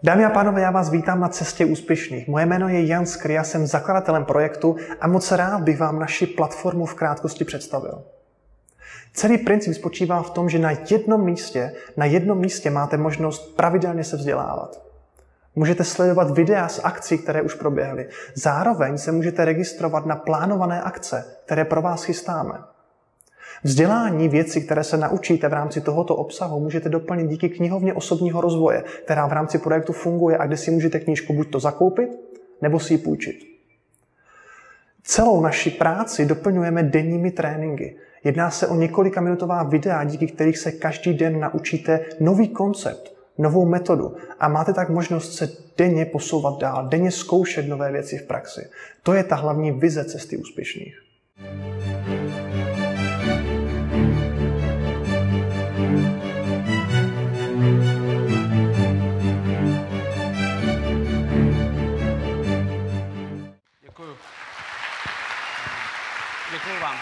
Dámy a pánové, já vás vítám na Cestě úspěšných. Moje jméno je Jan Skr, já jsem zakladatelem projektu a moc rád bych vám naši platformu v krátkosti představil. Celý princip spočívá v tom, že na jednom místě máte možnost pravidelně se vzdělávat. Můžete sledovat videa z akcí, které už proběhly. Zároveň se můžete registrovat na plánované akce, které pro vás chystáme. Vzdělání, věci, které se naučíte v rámci tohoto obsahu, můžete doplnit díky knihovně osobního rozvoje, která v rámci projektu funguje a kde si můžete knížku buď to zakoupit, nebo si ji půjčit. Celou naši práci doplňujeme denními tréninky. Jedná se o několikaminutová videa, díky kterých se každý den naučíte nový koncept, novou metodu a máte tak možnost se denně posouvat dál, denně zkoušet nové věci v praxi. To je ta hlavní vize Cesty úspěšných. Děkuju vám.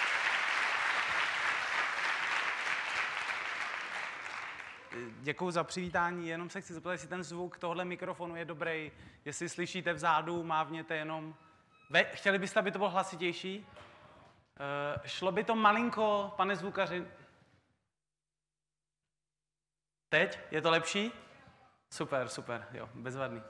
Děkuju za přivítání, jenom se chci zeptat, jestli ten zvuk tohohle mikrofonu je dobrý, jestli slyšíte vzadu, mávněte jenom. Chtěli byste, aby to bylo hlasitější? Šlo by to malinko, pane zvukaři? Teď? Je to lepší? Super, super, jo, bezvadný.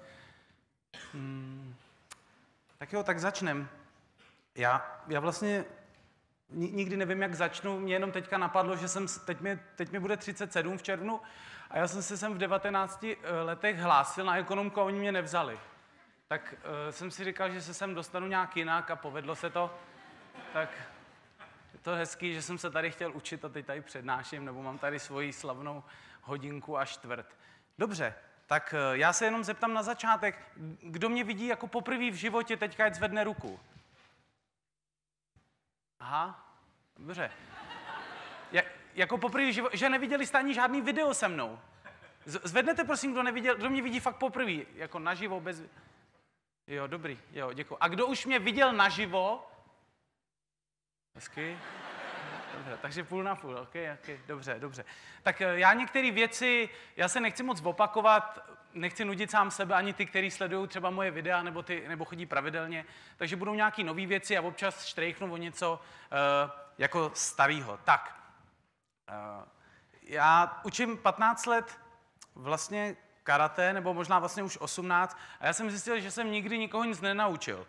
Tak jo, tak začnem. Já vlastně nikdy nevím, jak začnu. Mě jenom teďka napadlo, že teď mi bude 37 v červnu a já jsem se sem v 19 letech hlásil na ekonomku a oni mě nevzali. Tak jsem si říkal, že se sem dostanu nějak jinak a povedlo se to. Tak je to hezký, že jsem se tady chtěl učit a teď tady přednáším, nebo mám tady svoji slavnou hodinku a čtvrt. Dobře, tak já se jenom zeptám na začátek, kdo mě vidí jako poprvé v životě, teďka ať zvedne ruku. Aha, dobře. Jako poprvé, že neviděli jste ani žádný video se mnou. Zvednete prosím, kdo mě vidí fakt poprvé, jako naživo, bez... Jo, dobrý, jo, děkuji. A kdo už mě viděl naživo? Hezky. Dobře, takže půl na půl, ok, dobře. Tak já některé věci, já se nechci moc opakovat, nechci nudit sám sebe, ani ty, kteří sledují třeba moje videa, nebo chodí pravidelně, takže budou nějaké nové věci a občas štrejchnu o něco jako starého. Tak, já učím 15 let vlastně karate, nebo možná vlastně už 18, a já jsem zjistil, že jsem nikdy nikoho nic nenaučil.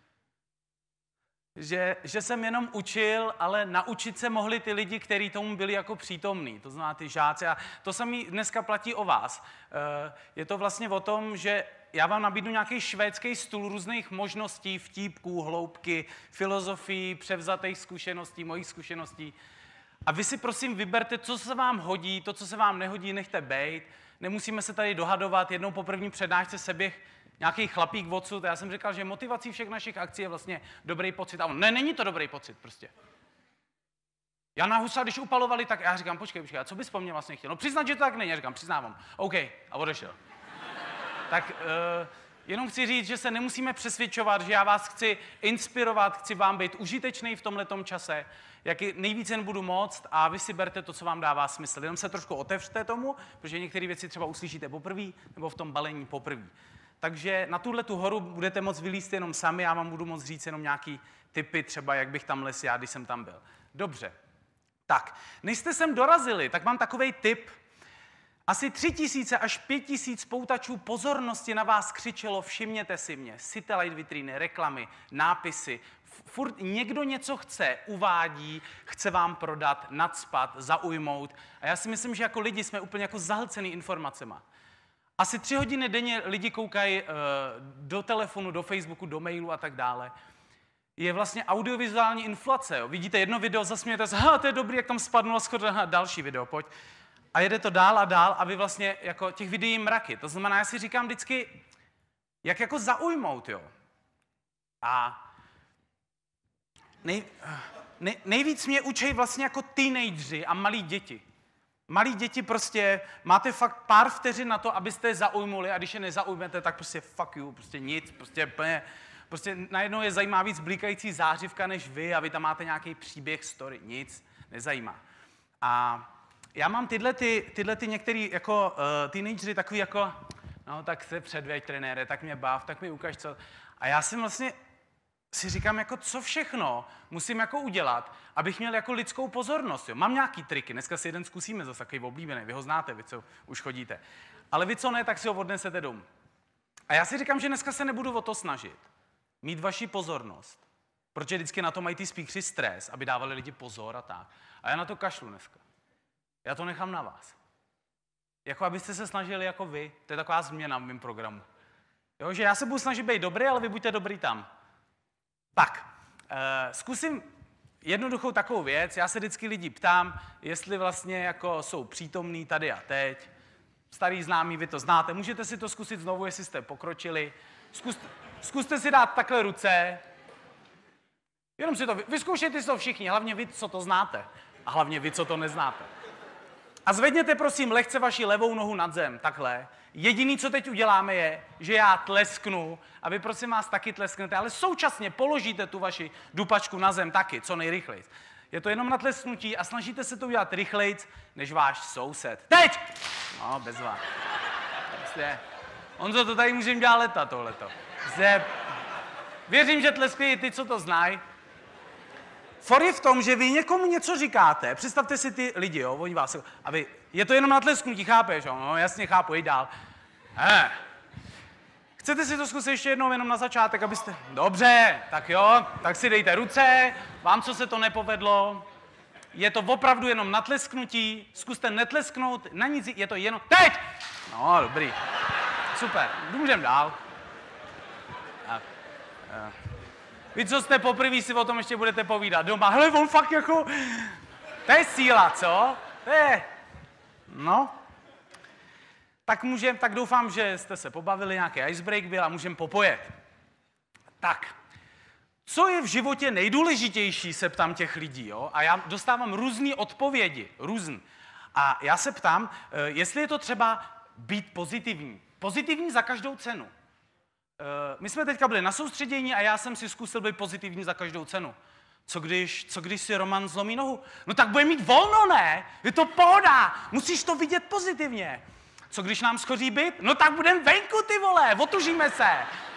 Že jsem jenom učil, ale naučit se mohli ty lidi, kteří tomu byli jako přítomní, to znamená ty žáci. A to samé dneska platí o vás. Je to vlastně o tom, že já vám nabídnu nějaký švédský stůl různých možností, vtípků, hloubky, filozofii, převzatých zkušeností, mojich zkušeností. A vy si prosím vyberte, co se vám hodí, to, co se vám nehodí, nechte bejt. Nemusíme se tady dohadovat, jednou po první přednášce se běh nějaký chlapík odsud. Já jsem říkal, že motivací všech našich akcí je vlastně dobrý pocit. A on, ne, není to dobrý pocit prostě. Jana Husa, když upalovali, tak já říkám, počkej, a co bys po mně vlastně chtěl? No přiznat, že to tak není. Já říkám, přiznávám. OK, a odešel. Tak jenom chci říct, že se nemusíme přesvědčovat, že já vás chci inspirovat, chci vám být užitečný v tomhletom čase, jak nejvíc jen budu moct a vy si berte to, co vám dává smysl. Jenom se trošku otevřte tomu, protože některé věci třeba uslyšíte poprvé nebo v tom balení poprvé. Takže na tu horu budete moct vylízt jenom sami, já vám budu moct říct jenom nějaký tipy, třeba jak bych tam les já, když jsem tam byl. Dobře. Tak, než jste sem dorazili, tak mám takovej tip. Asi 3000 až 5000 poutačů pozornosti na vás křičelo, všimněte si mě, satellite vitríny, reklamy, nápisy. Furt někdo něco chce, uvádí, chce vám prodat, nacpat, zaujmout. A já si myslím, že jako lidi jsme úplně jako zahlcený informacema. Asi 3 hodiny denně lidi koukají do telefonu, do Facebooku, do mailu a tak dále. Je vlastně audiovizuální inflace. Jo. Vidíte jedno video, zasmějete se, to je dobrý, jak tam spadnulo, další video, pojď. A jede to dál a dál a vy vlastně jako těch videí mraky. To znamená, já si říkám vždycky, jak jako zaujmout, jo. A nejvíc mě učí vlastně jako teenageři a malí děti. Malí děti prostě, máte fakt pár vteřin na to, abyste je zaujmuli a když je nezaujmete, tak prostě fuck you, prostě nic, prostě najednou je zajímá víc blikající zářivka než vy a vy tam máte nějaký příběh, story, nic, nezajímá. A já mám tyhle některý jako teenagery takový jako, No tak se předveď, trenére, tak mě bav, tak mi ukaž co. A já si vlastně si říkám, jako co všechno musím jako udělat, abych měl jako lidskou pozornost. Jo. Mám nějaký triky, dneska si jeden zkusíme, zase takový oblíbený, vy ho znáte, vy co už chodíte. Ale vy co ne, tak si ho odnesete domů. A já si říkám, že dneska se nebudu o to snažit. Mít vaši pozornost. Protože vždycky na to mají ty speakeři stres, aby dávali lidi pozor a tak. A já na to kašlu dneska. Já to nechám na vás. Jako abyste se snažili jako vy. To je taková změna v mém programu. Jo, že já se budu snažit být dobrý, ale vy buďte dobrý tam. Tak, zkusím jednoduchou takovou věc. Já se vždycky lidi ptám, jestli vlastně jako jsou přítomní tady a teď. Starý známí, vy to znáte. Můžete si to zkusit znovu, jestli jste pokročili. Zkuste si dát takhle ruce. Jenom si to vyzkoušejte si to všichni, hlavně vy, co to znáte. A hlavně vy, co to neznáte. A zvedněte prosím lehce vaši levou nohu nad zem, takhle. Jediný, co teď uděláme, je, že já tlesknu a vy prosím vás taky tlesknete, ale současně položíte tu vaši dupačku na zem taky, co nejrychleji. Je to jenom na tlesknutí a snažíte se to udělat rychlejc, než váš soused. Teď! No, bez vás. Prostě, Honzo, to tady můžeme dělat leta, tohleto. Prostě, věřím, že tleskají ty, co to znají. For je v tom, že vy někomu něco říkáte, představte si ty lidi, jo, oni vás, a vy, je to jenom na tlesknutí, chápeš, jo, no, jasně chápu, jď dál. Chcete si to zkusit ještě jednou, jenom na začátek, abyste, dobře, tak jo, tak si dejte ruce, vám, co se to nepovedlo, je to opravdu jenom na tlesknutí, zkuste netlesknout, na nic, je to jenom, teď! No, dobrý, super, můžeme dál. Tak, vy, co jste poprvé, si o tom ještě budete povídat doma. Hele, on fakt jako... To je síla, co? To je... No. Tak doufám, že jste se pobavili, nějaký icebreak byl a můžeme popojet. Tak. Co je v životě nejdůležitější, se ptám těch lidí, jo? A já dostávám různé odpovědi. Různý. A já se ptám, jestli je to třeba být pozitivní. Pozitivní za každou cenu. My jsme teďka byli na soustředění a já jsem si zkusil být pozitivní za každou cenu. Co když si Roman zlomí nohu? No tak bude mít volno, ne? Je to pohoda, musíš to vidět pozitivně. Co když nám schoří byt? No tak budeme venku, ty vole, otužíme se.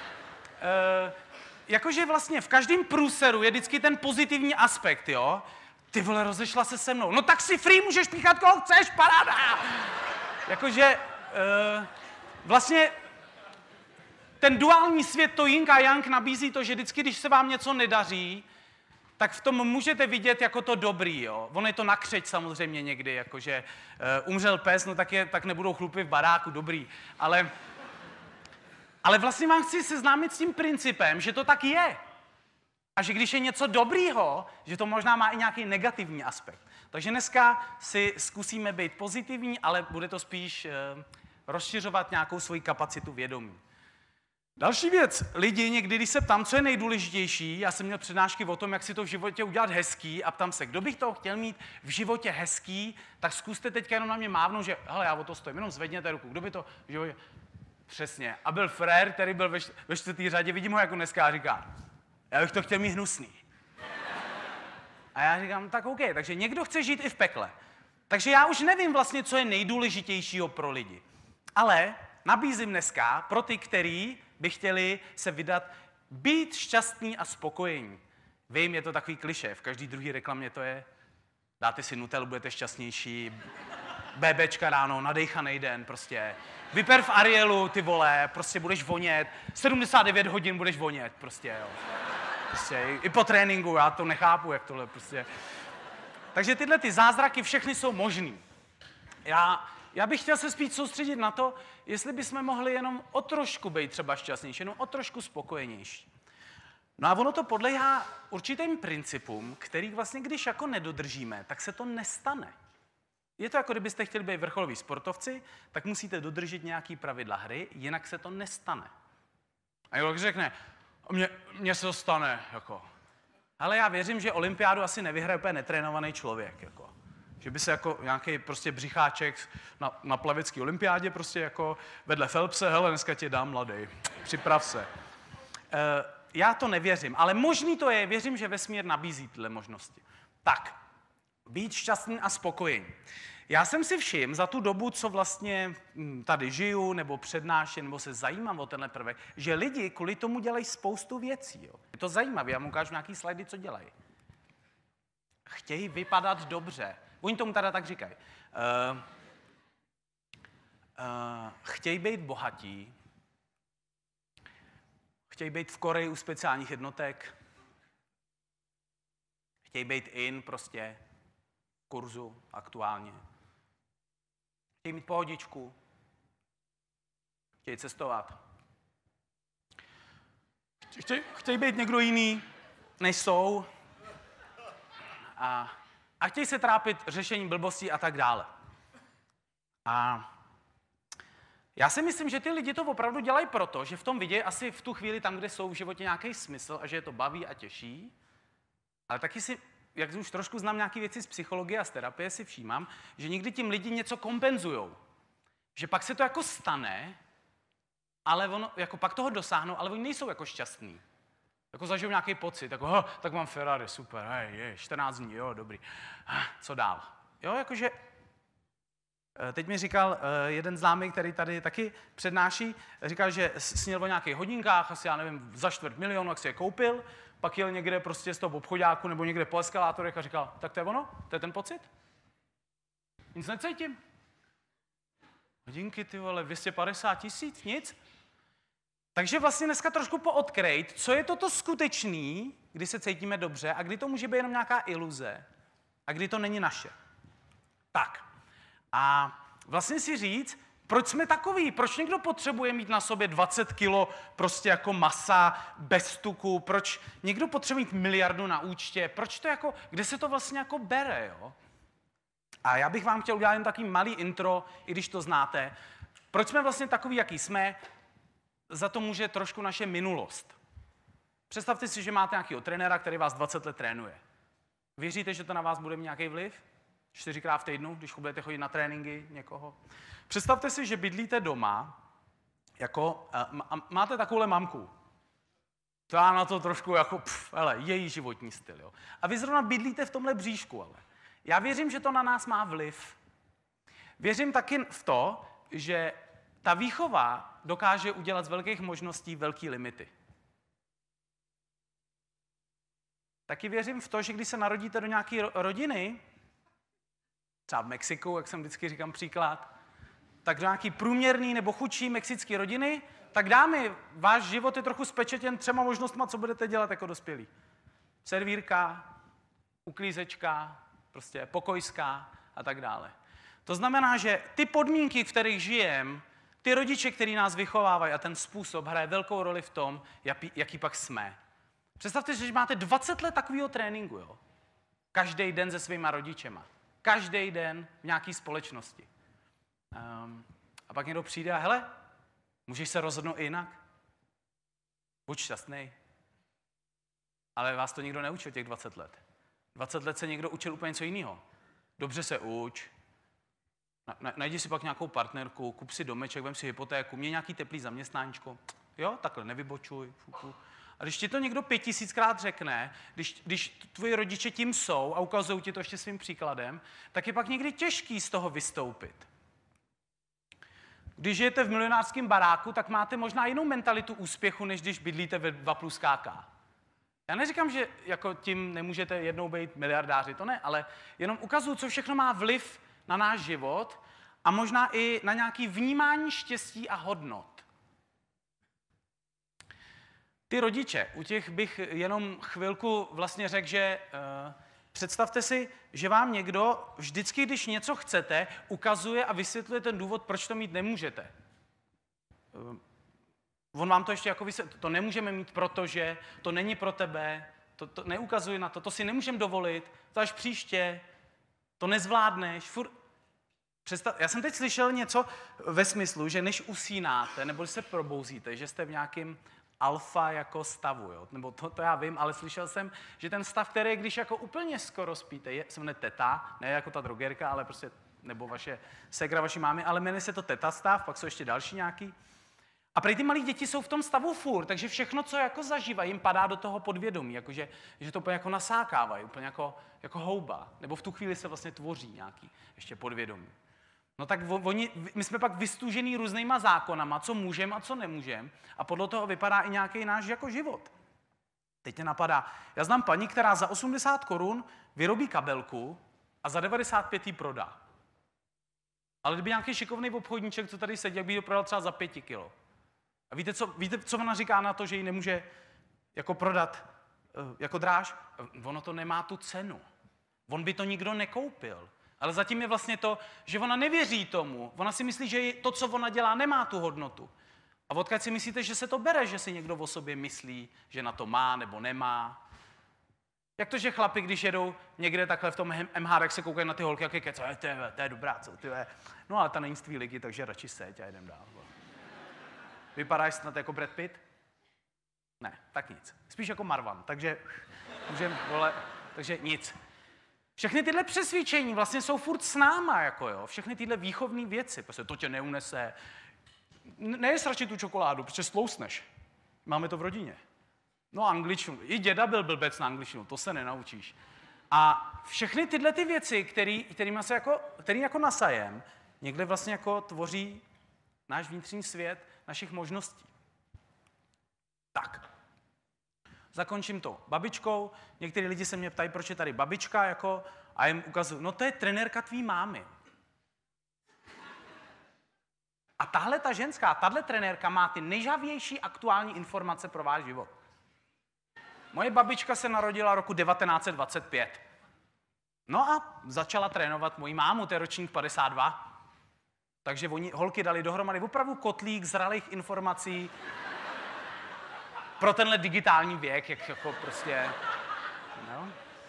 Jakože vlastně v každém průseru je vždycky ten pozitivní aspekt, jo? Ty vole, rozešla se mnou. No tak si free, můžeš píchat koho chceš, paráda. Jakože vlastně ten duální svět, to yin a yang, nabízí to, že vždycky, když se vám něco nedaří, tak v tom můžete vidět jako to dobrý, jo. Ono je to na křeč samozřejmě někdy, jakože umřel pes, no tak nebudou chlupy v baráku, dobrý. Ale vlastně vám chci seznámit s tím principem, že to tak je. A že když je něco dobrýho, že to možná má i nějaký negativní aspekt. Takže dneska si zkusíme být pozitivní, ale bude to spíš rozšiřovat nějakou svoji kapacitu vědomí. Další věc, lidi někdy, když se ptám, co je nejdůležitější, já jsem měl přednášky o tom, jak si to v životě udělat hezký a ptám se, kdo bych to chtěl mít v životě hezký, tak zkuste teďka jenom na mě mávnout, že hele, já o to stojím, jenom zvedněte ruku, kdo by to v životě... Přesně. A byl frér, který byl ve čtvrtý řadě, vidím ho jako dneska a říká, já bych to chtěl mít hnusný. A já říkám, tak OK, takže někdo chce žít i v pekle. Takže já už nevím vlastně, co je nejdůležitějšího pro lidi. Ale nabízím dneska pro ty, který by chtěli se vydat být šťastný a spokojení. Vím, je to takový klišé, v každý druhý reklamě to je. Dáte si Nutellu, budete šťastnější, BBčka ráno, nadejchanej den, prostě. Vyper v Arielu, ty vole, prostě budeš vonět, 79 hodin budeš vonět, prostě, jo. Prostě, i po tréninku, já to nechápu, jak tohle, prostě. Takže tyhle ty zázraky všechny jsou možný. Já bych chtěl se spíš soustředit na to, jestli bychom mohli jenom o trošku být třeba šťastnější, jenom o trošku spokojenější. No a ono to podléhá určitým principům, který vlastně, když jako nedodržíme, tak se to nestane. Je to jako kdybyste chtěli být vrcholoví sportovci, tak musíte dodržet nějaký pravidla hry, jinak se to nestane. A někdo řekne, mně se to stane, jako. Ale já věřím, že olympiádu asi nevyhraje úplně netrénovaný člověk, jako. Že by se jako nějaký prostě břicháček na plavecké olympiádě prostě jako vedle Phelpse, hele, dneska tě dám, mladej, připrav se. Já to nevěřím, ale možný to je, věřím, že vesmír nabízí tyhle možnosti. Tak, být šťastný a spokojený. Já jsem si všiml za tu dobu, co vlastně tady žiju, nebo přednáším, nebo se zajímám o tenhle prvek, že lidi kvůli tomu dělají spoustu věcí. Jo. Je to zajímavé, já mu ukážu nějaký slajdy, co dělají. Chtějí vypadat dobře. Oni tomu teda tak říkají. Chtějí být bohatí, chtějí být v Koreji u speciálních jednotek, chtějí být prostě v kurzu aktuálně. Chtějí mít pohodičku, chtějí cestovat. Chtějí být někdo jiný, než jsou. A chtějí se trápit řešením blbostí a tak dále. A já si myslím, že ty lidi to opravdu dělají proto, že v tom vidějí asi v tu chvíli tam, kde jsou v životě nějaký smysl a že je to baví a těší. Ale taky si, jak už trošku znám nějaké věci z psychologie a z terapie, si všímám, že někdy tím lidi něco kompenzujou. Že pak se to jako stane, ale ono, jako pak toho dosáhnou, ale oni nejsou jako šťastní. Jako zažijou nějaký pocit, jako, tak mám Ferrari, super, hej, 14 dní, jo, dobrý. Co dál? Jo, jakože, teď mi říkal jeden známý, který tady taky přednáší, říkal, že sněl o nějakých hodinkách, asi já nevím, za 250 000, jak si je koupil, pak jel někde prostě z toho obchodáku nebo někde po eskalátorech a říkal, tak to je ono, to je ten pocit? Nic necítím. Hodinky, ty vole, 250 000, nic. Takže vlastně dneska trošku poodkrejt, co je toto skutečný, kdy se cítíme dobře a kdy to může být jenom nějaká iluze a kdy to není naše. Tak. A vlastně si říct, proč jsme takový, proč někdo potřebuje mít na sobě 20 kilo prostě jako masa bez tuku, proč někdo potřebuje mít 1 miliardu na účtě, proč to jako, kde se to vlastně jako bere, jo? A já bych vám chtěl udělat jen takový malý intro, i když to znáte. Proč jsme vlastně takový, jaký jsme, za to může trošku naše minulost. Představte si, že máte nějakého trenéra, který vás 20 let trénuje. Věříte, že to na vás bude mít nějaký vliv? 4krát v týdnu, když budete chodit na tréninky někoho. Představte si, že bydlíte doma, jako, máte takovouhle mamku. To já na to trošku jako, její životní styl. Jo. A vy zrovna bydlíte v tomhle bříšku, ale. Já věřím, že to na nás má vliv. Věřím taky v to, že ta výchova dokáže udělat z velkých možností velký limity. Taky věřím v to, že když se narodíte do nějaké rodiny, třeba v Mexiku, jak jsem vždycky říkám příklad, tak do nějaký průměrný nebo chudší mexické rodiny, tak dámy, váš život je trochu spečetěn 3 možnostma, co budete dělat jako dospělí. Servírka, uklízečka, prostě pokojská a tak dále. To znamená, že ty podmínky, v kterých žijeme, ty rodiče, který nás vychovávají a ten způsob hraje velkou roli v tom, jaký pak jsme. Představte si, že máte 20 let takového tréninku, jo? Každý den se svýma rodičema. Každý den v nějaké společnosti. A pak někdo přijde a hele, můžeš se rozhodnout i jinak? Buď šťastný. Ale vás to nikdo neučil těch 20 let. 20 let se někdo učil úplně něco jiného. Dobře se uč, najdi si pak nějakou partnerku, kup si domeček, vem si hypotéku, měj nějaký teplý zaměstnáníčko. Jo, takhle, nevybočuj. A když ti to někdo 5000krát řekne, když tvoji rodiče tím jsou a ukazují ti to ještě svým příkladem, tak je pak někdy těžký z toho vystoupit. Když žijete v milionářském baráku, tak máte možná jinou mentalitu úspěchu, než když bydlíte ve 2+ KK. Já neříkám, že jako tím nemůžete jednou být miliardáři, to ne, ale jenom ukazuju, co všechno má vliv na náš život a možná i na nějaké vnímání štěstí a hodnot. Ty rodiče, u těch bych jenom chvilku vlastně řekl, že představte si, že vám někdo vždycky, když něco chcete, ukazuje a vysvětluje ten důvod, proč to mít nemůžete. On vám to ještě jako vysvětluje, to nemůžeme mít, protože to není pro tebe, to neukazuje na to, to si nemůžeme dovolit, to až příště, to nezvládneš, já jsem teď slyšel něco ve smyslu, že než usínáte, nebo když se probouzíte, že jste v nějakém alfa jako stavu, jo? Nebo to já vím, ale slyšel jsem, že ten stav, který když jako úplně skoro spíte, se jmenuje teta, ne jako ta drogerka, ale prostě, nebo vaše segra, vaší mámy, ale jmenuje se to teta stav, pak jsou ještě další nějaký. A prej ty malí děti jsou v tom stavu furt, takže všechno, co jako zažívají, jim padá do toho podvědomí, jakože, že to úplně jako nasákávají, úplně jako houba. Nebo v tu chvíli se vlastně tvoří nějaký ještě podvědomí. No tak my jsme pak vystužený různýma zákonama, co můžeme a co nemůžeme. A podle toho vypadá i nějaký náš jako život. Teď mě napadá, já znám paní, která za 80 korun vyrobí kabelku a za 95 ji prodá. Ale kdyby nějaký šikovný obchodníček, co tady sedí, jak by ji prodal třeba za 5 kilo. A víte, co ona říká na to, že ji nemůže jako prodat jako dráž? Ono to nemá tu cenu. On by to nikdo nekoupil. Ale zatím je vlastně to, že ona nevěří tomu. Ona si myslí, že to, co ona dělá, nemá tu hodnotu. A odkud si myslíte, že se to bere, že si někdo o sobě myslí, že na to má nebo nemá? Jak to, že chlapi, když jedou někde takhle v tom MH, tak se koukají na ty holky, jak je kec, to je dobrá, co ty je. No ale ta není z tvý ligy, takže radši seď a jedem dál. Vypadáš snad jako Brad Pitt? Ne, tak nic. Spíš jako Marwan, takže takže nic. Všechny tyhle přesvědčení vlastně jsou furt s náma, jako jo. Všechny tyhle výchovné věci, protože to tě neunese. Nejes radši tu čokoládu, protože stlousneš. Máme to v rodině. No angličtinu. I děda byl blbec na angličtinu, to se nenaučíš. A všechny tyhle ty věci, který jako nasajem, někde vlastně jako tvoří náš vnitřní svět, našich možností. Tak. Zakončím to babičkou. Některý lidi se mě ptají, proč je tady babička, jako, a jim ukazuju, no to je trenérka tvý mámy. A tahle trenérka má ty nejžavější aktuální informace pro váš život. Moje babička se narodila roku 1925. No a začala trénovat moji mámu, to je ročník 52. Takže holky dali dohromady opravdu kotlík zralých informací pro tenhle digitální věk, jak jako prostě, no.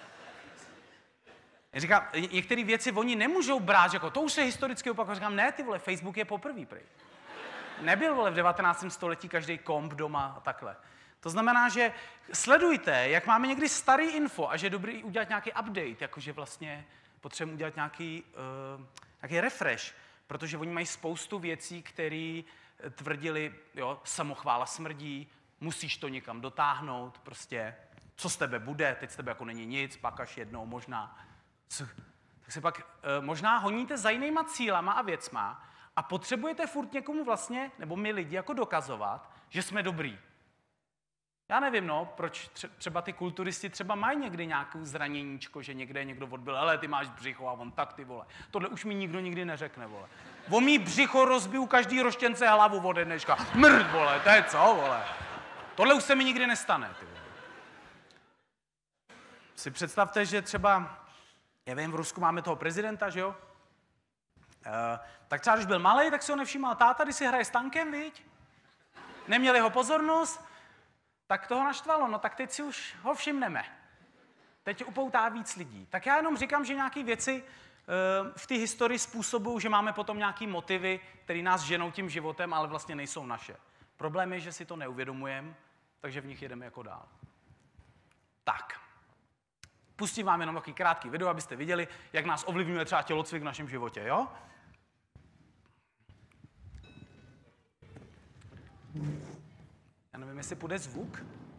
Já říkám, některé věci oni nemůžou brát, jako to už se historicky opakuje. Říkám, ne, ty vole, Facebook je poprvý, prej. Nebyl, vole, v 19. století každý komp doma a takhle. To znamená, že sledujte, jak máme někdy starý info a že je dobrý udělat nějaký update, jakože vlastně potřebujeme udělat nějaký refresh, protože oni mají spoustu věcí, které tvrdili, jo, samochvála smrdí, musíš to někam dotáhnout, prostě, co z tebe bude, teď z tebe jako není nic, pak až jednou možná. Tak se pak možná honíte za jinýma cílama a věcma a potřebujete furt někomu vlastně, nebo my lidi, jako dokazovat, že jsme dobrý. Já nevím, no, proč třeba ty kulturisti třeba mají někdy nějakou zraněníčko, že někde někdo odbil, hele, ty máš břicho a on tak, ty vole. Tohle už mi nikdo nikdy neřekne, vole. O mý břicho rozbiju každý roštěnce hlavu ode dneška. Mrd, vole, to je co, vole. Tohle už se mi nikdy nestane, ty vole. Si představte, že třeba, já vím, v Rusku máme toho prezidenta, že jo? Tak třeba, když byl malej, tak si ho nevšímal táta, když si hraje s tankem, viď? Neměli ho pozornost, tak toho naštvalo, no tak teď si už ho všimneme. Teď upoutá víc lidí. Tak já jenom říkám, že nějaké věci v té historii způsobují, že máme potom nějaké motivy, které nás ženou tím životem, ale vlastně nejsou naše. Problém je, že si to neuvědomujeme, takže v nich jedeme jako dál. Tak. Pustím vám jenom takový krátký video, abyste viděli, jak nás ovlivňuje třeba tělocvik v našem životě, jo? Já nevím, jestli půjde zvuk.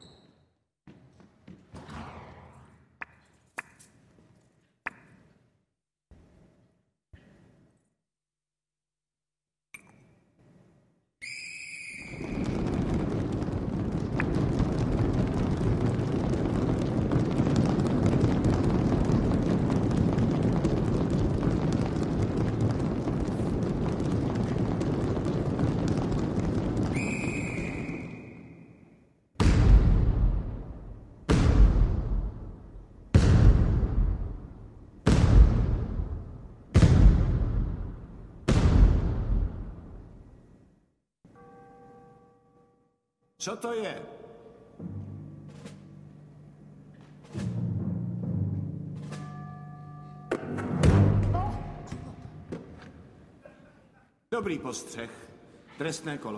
Co to je? Dobrý postřeh. Trestné kolo.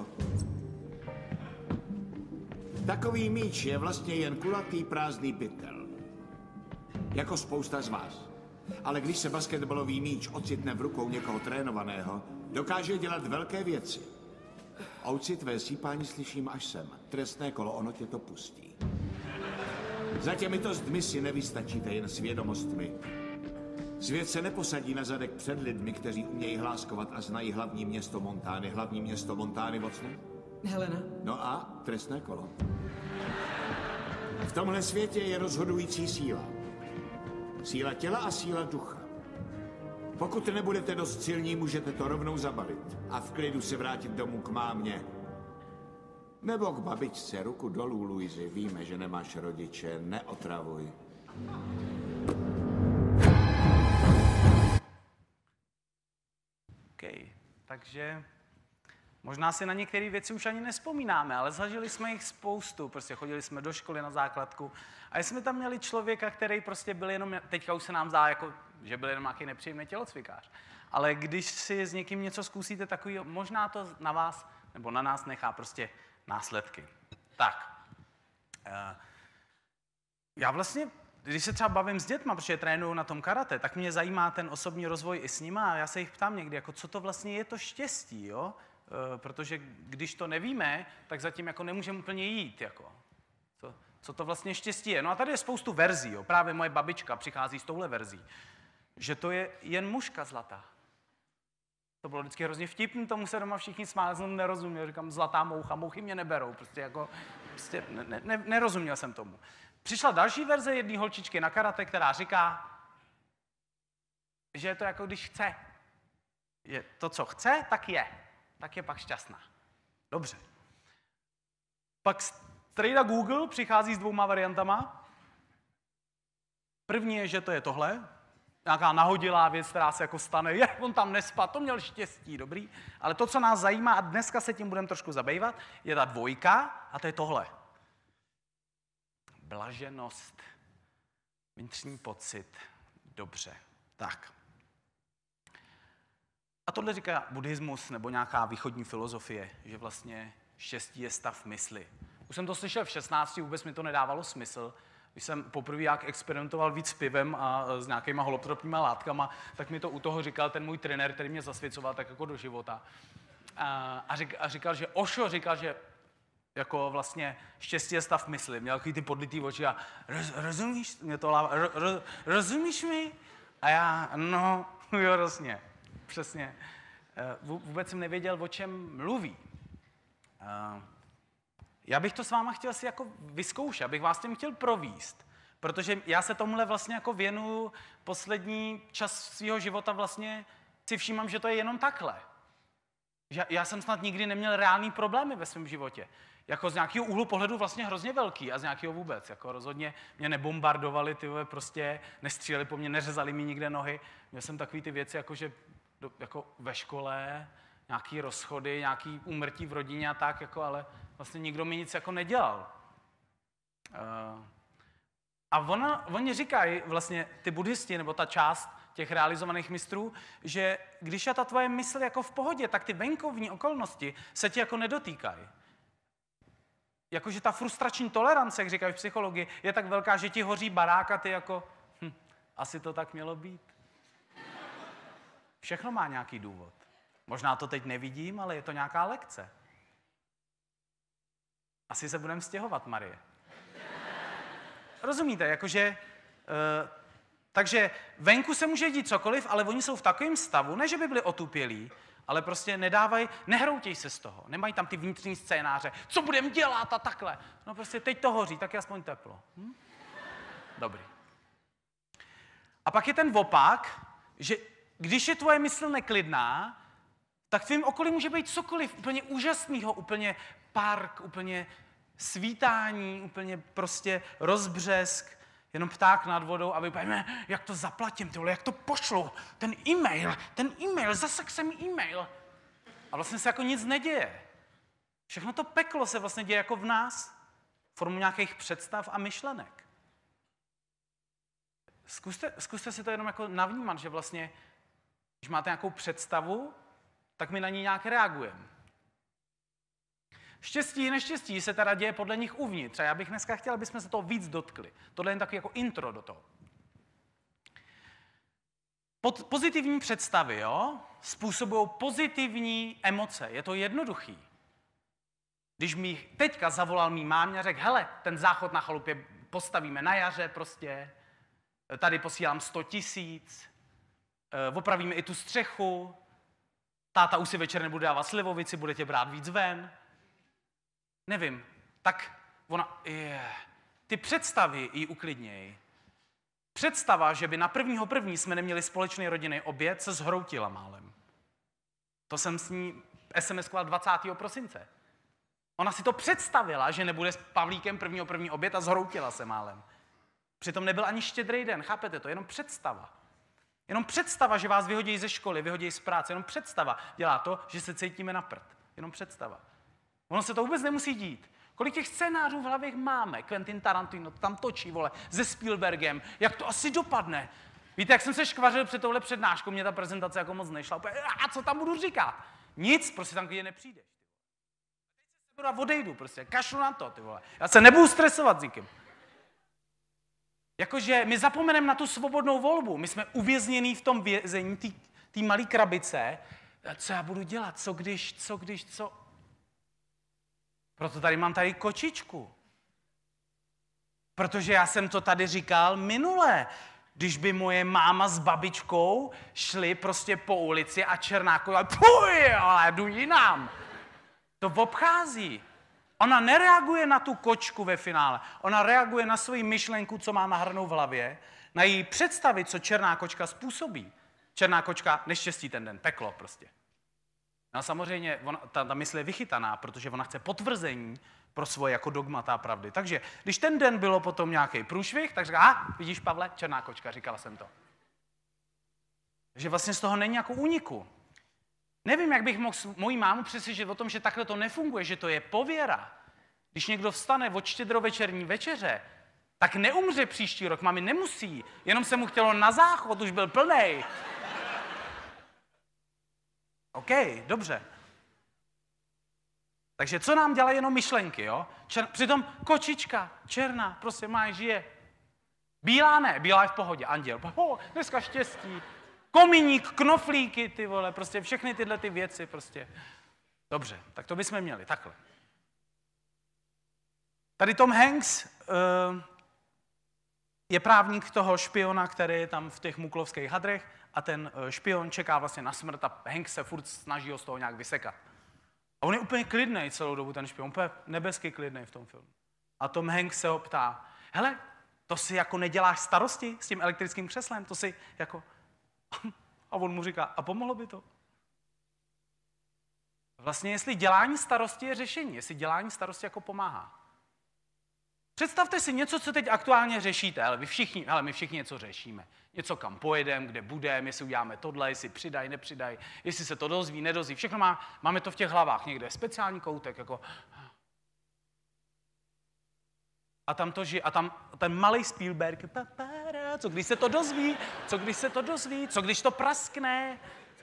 Takový míč je vlastně jen kulatý prázdný pytel. Jako spousta z vás. Ale když se basketbalový míč ocitne v rukou někoho trénovaného, dokáže dělat velké věci. Ouci, tvé sípání slyším až sem. Trestné kolo, ono tě to pustí. Za těmito zdmi si nevystačíte jen s vědomostmi. Svět se neposadí na zadek před lidmi, kteří umějí hláskovat a znají hlavní město Montány. Hlavní město Montány, Vocne? Helena. No a trestné kolo. V tomhle světě je rozhodující síla. Síla těla a síla ducha. Pokud nebudete dost silní, můžete to rovnou zabalit a v klidu se vrátit domů k mámě. Nebo k babičce. Ruku dolů, Luizi. Víme, že nemáš rodiče. Neotravuj. OK, takže možná si na některé věci už ani nevzpomínáme, ale zažili jsme jich spoustu. Prostě chodili jsme do školy na základku a jsme tam měli člověka, který prostě byl jenom, teďka už se nám zdá, jako, že byl jenom nějaký nepříjemný tělocvikář. Ale když si s někým něco zkusíte takový, možná to na vás nebo na nás nechá prostě následky. Tak. Já vlastně, když se třeba bavím s dětma, protože trénuju na tom karate, tak mě zajímá ten osobní rozvoj i s nima a já se jich ptám někdy, jako co to vlastně je to štěstí, jo? Protože když to nevíme, tak zatím jako nemůžeme úplně jít, jako. Co to vlastně štěstí je. No a tady je spoustu verzí, jo? Právě moje babička přichází s touhle verzí, že to je jen muška zlatá. To bylo vždycky hrozně vtipný, tomu se doma všichni smáli, jsem nerozuměl, říkám zlatá moucha, mouchy mě neberou, nerozuměl jsem tomu. Přišla další verze jedné holčičky na karate, která říká, že je to jako když chce. Je to, co chce, tak je pak šťastná. Dobře. Pak strejda Google přichází s 2 variantama. První je, že to je tohle, nějaká nahodilá věc, která se jako stane, on tam nespadl, to měl štěstí, dobrý. Ale to, co nás zajímá, a dneska se tím budeme trošku zabývat, je ta 2 a to je tohle. Blaženost, vnitřní pocit, dobře, tak. A tohle říká buddhismus nebo nějaká východní filozofie, že vlastně štěstí je stav mysli. Už jsem to slyšel v 16, vůbec mi to nedávalo smysl. Když jsem poprvé jak experimentoval víc s pivem a s nějakýma holotropníma látkama, tak mi to u toho říkal ten můj trenér, který mě zasvěcoval tak jako do života. A říkal, že Osho říkal, že jako vlastně štěstí je stav mysli. Měl takový ty podlitý oči a rozumíš? Mě to láva, rozumíš mi? A já, no, jo, vlastně, přesně. Vůbec jsem nevěděl, o čem mluví. Já bych to s váma chtěl si jako vyzkoušet, abych vás tím chtěl provést, protože já se tomuhle vlastně jako věnuju poslední čas svého života vlastně si všímám, že to je jenom takhle. Já jsem snad nikdy neměl reální problémy ve svém životě. Jako z nějakého úhlu pohledu vlastně hrozně velký a z nějakého vůbec. Jako rozhodně mě nebombardovali, prostě nestříleli po mně, neřezali mi nikde nohy. Měl jsem takový ty věci, jako že jako ve škole, nějaký rozchody, nějaký úmrtí v rodině a tak, jako, ale vlastně nikdo mi nic jako nedělal. A oni říkají vlastně ty buddhisti, nebo ta část těch realizovaných mistrů, že když je ta tvoje mysl jako v pohodě, tak ty venkovní okolnosti se ti jako nedotýkají. Jakože ta frustrační tolerance, jak říkají v psychologii, je tak velká, že ti hoří barák a ty jako, asi to tak mělo být. Všechno má nějaký důvod. Možná to teď nevidím, ale je to nějaká lekce. Asi se budeme stěhovat, Marie. Rozumíte, jakože... takže venku se může dít cokoliv, ale oni jsou v takovém stavu, ne že by byli otupělí, ale prostě nehroutěj se z toho. Nemají tam ty vnitřní scénáře. Co budeme dělat a takhle. No prostě teď to hoří, tak je aspoň teplo. Dobrý. A pak je ten opak, že když je tvoje mysl neklidná, tak v tvém okolí může být cokoliv úplně úžasného, úplně park, úplně svítání, úplně prostě rozbřesk, jenom pták nad vodou a vypadíme, jak to zaplatím, tyhle, jak to pošlu, ten e-mail, zasek jsem e-mail. A vlastně se jako nic neděje. Všechno to peklo se vlastně děje jako v nás, formou nějakých představ a myšlenek. Zkuste si to jenom jako navnímat, že vlastně, když máte nějakou představu, tak my na ní nějak reagujeme. Štěstí, neštěstí se teda děje podle nich uvnitř. A já bych dneska chtěl, abychom se toho víc dotkli. Tohle je takový jako intro do toho. Pozitivní představy, jo, způsobují pozitivní emoce. Je to jednoduchý. Když mi teďka zavolal mý mámě a řekl, hele, ten záchod na chalupě postavíme na jaře prostě, tady posílám 100 000, opravíme i tu střechu, táta už si večer nebude dávat slivovici, bude tě brát víc ven. Nevím, tak ona, ty představy jí uklidněj. Představa, že by na 1.1. jsme neměli společný rodinný oběd, se zhroutila málem. To jsem s ní SMS-koval 20. prosince. Ona si to představila, že nebude s Pavlíkem 1.1. oběd a zhroutila se málem. Přitom nebyl ani štědrý den, chápete to? Jenom představa. Jenom představa, že vás vyhodí ze školy, vyhodí z práce, jenom představa dělá to, že se cítíme na prd. Jenom představa. Ono se to vůbec nemusí dít. Kolik těch scénářů v hlavě máme? Quentin Tarantino tam točí, vole, se Spielbergem. Jak to asi dopadne? Víte, jak jsem se škvařil před touhle přednáškou, mě ta prezentace jako moc nešla. A co tam budu říkat? Nic, prostě tam klidně nepřijdeš. Teď se odejdu, prostě, kašlu na to, ty vole. Já se nebudu stresovat s nikým. Jakože my zapomeneme na tu svobodnou volbu. My jsme uvěznění v tom vězení, té malé krabice. Co já budu dělat? Co? Proto tady mám tady kočičku. Protože já jsem to tady říkal minule. Když by moje máma s babičkou šli prostě po ulici a Černáko, ale jdu jinam. To obchází. Ona nereaguje na tu kočku ve finále. Ona reaguje na svoji myšlenku, co má nahranou v hlavě, na její představy, co černá kočka způsobí. Černá kočka, neštěstí ten den, peklo prostě. No samozřejmě ta mysl je vychytaná, protože ona chce potvrzení pro svoje jako dogmata a pravdy. Takže když ten den bylo potom nějaký průšvih, tak říká, vidíš Pavle, černá kočka, říkala jsem to. Takže vlastně z toho není jako úniku. Nevím, jak bych mohl moji mámu přesvědčit o tom, že takhle to nefunguje, že to je pověra. Když někdo vstane od štědrovečerní večeře, tak neumře příští rok, mami nemusí, jenom se mu chtělo na záchod, už byl plnej. OK, dobře. Takže co nám dělají jenom myšlenky, jo? Přitom kočička, černá, prostě má, žije. Bílá ne, bílá je v pohodě, anděl. Dneska štěstí. Komíník, knoflíky, ty vole, prostě všechny tyhle ty věci, prostě. Dobře, tak to bychom měli, takhle. Tady Tom Hanks je právník toho špiona, který je tam v těch muklovských hadrech a ten špion čeká vlastně na smrt a Hanks se furt snaží ho z toho nějak vysekat. A on je úplně klidnej celou dobu, ten špion, úplně nebeský klidnej v tom filmu. A Tom Hanks se ho ptá, hele, to si jako neděláš starosti s tím elektrickým křeslem, to si jako... A on mu říká, a pomohlo by to? Vlastně, jestli dělání starosti je řešení, jestli dělání starosti jako pomáhá. Představte si něco, co teď aktuálně řešíte, ale my všichni něco řešíme. Něco, kam pojedeme, kde budeme, jestli uděláme tohle, jestli přidají, nepřidají, jestli se to dozví, nedozví. Všechno máme to v těch hlavách někde, speciální koutek, jako... A tam to žije, a tam ten malý Spielberg, co když se to dozví, co když to praskne.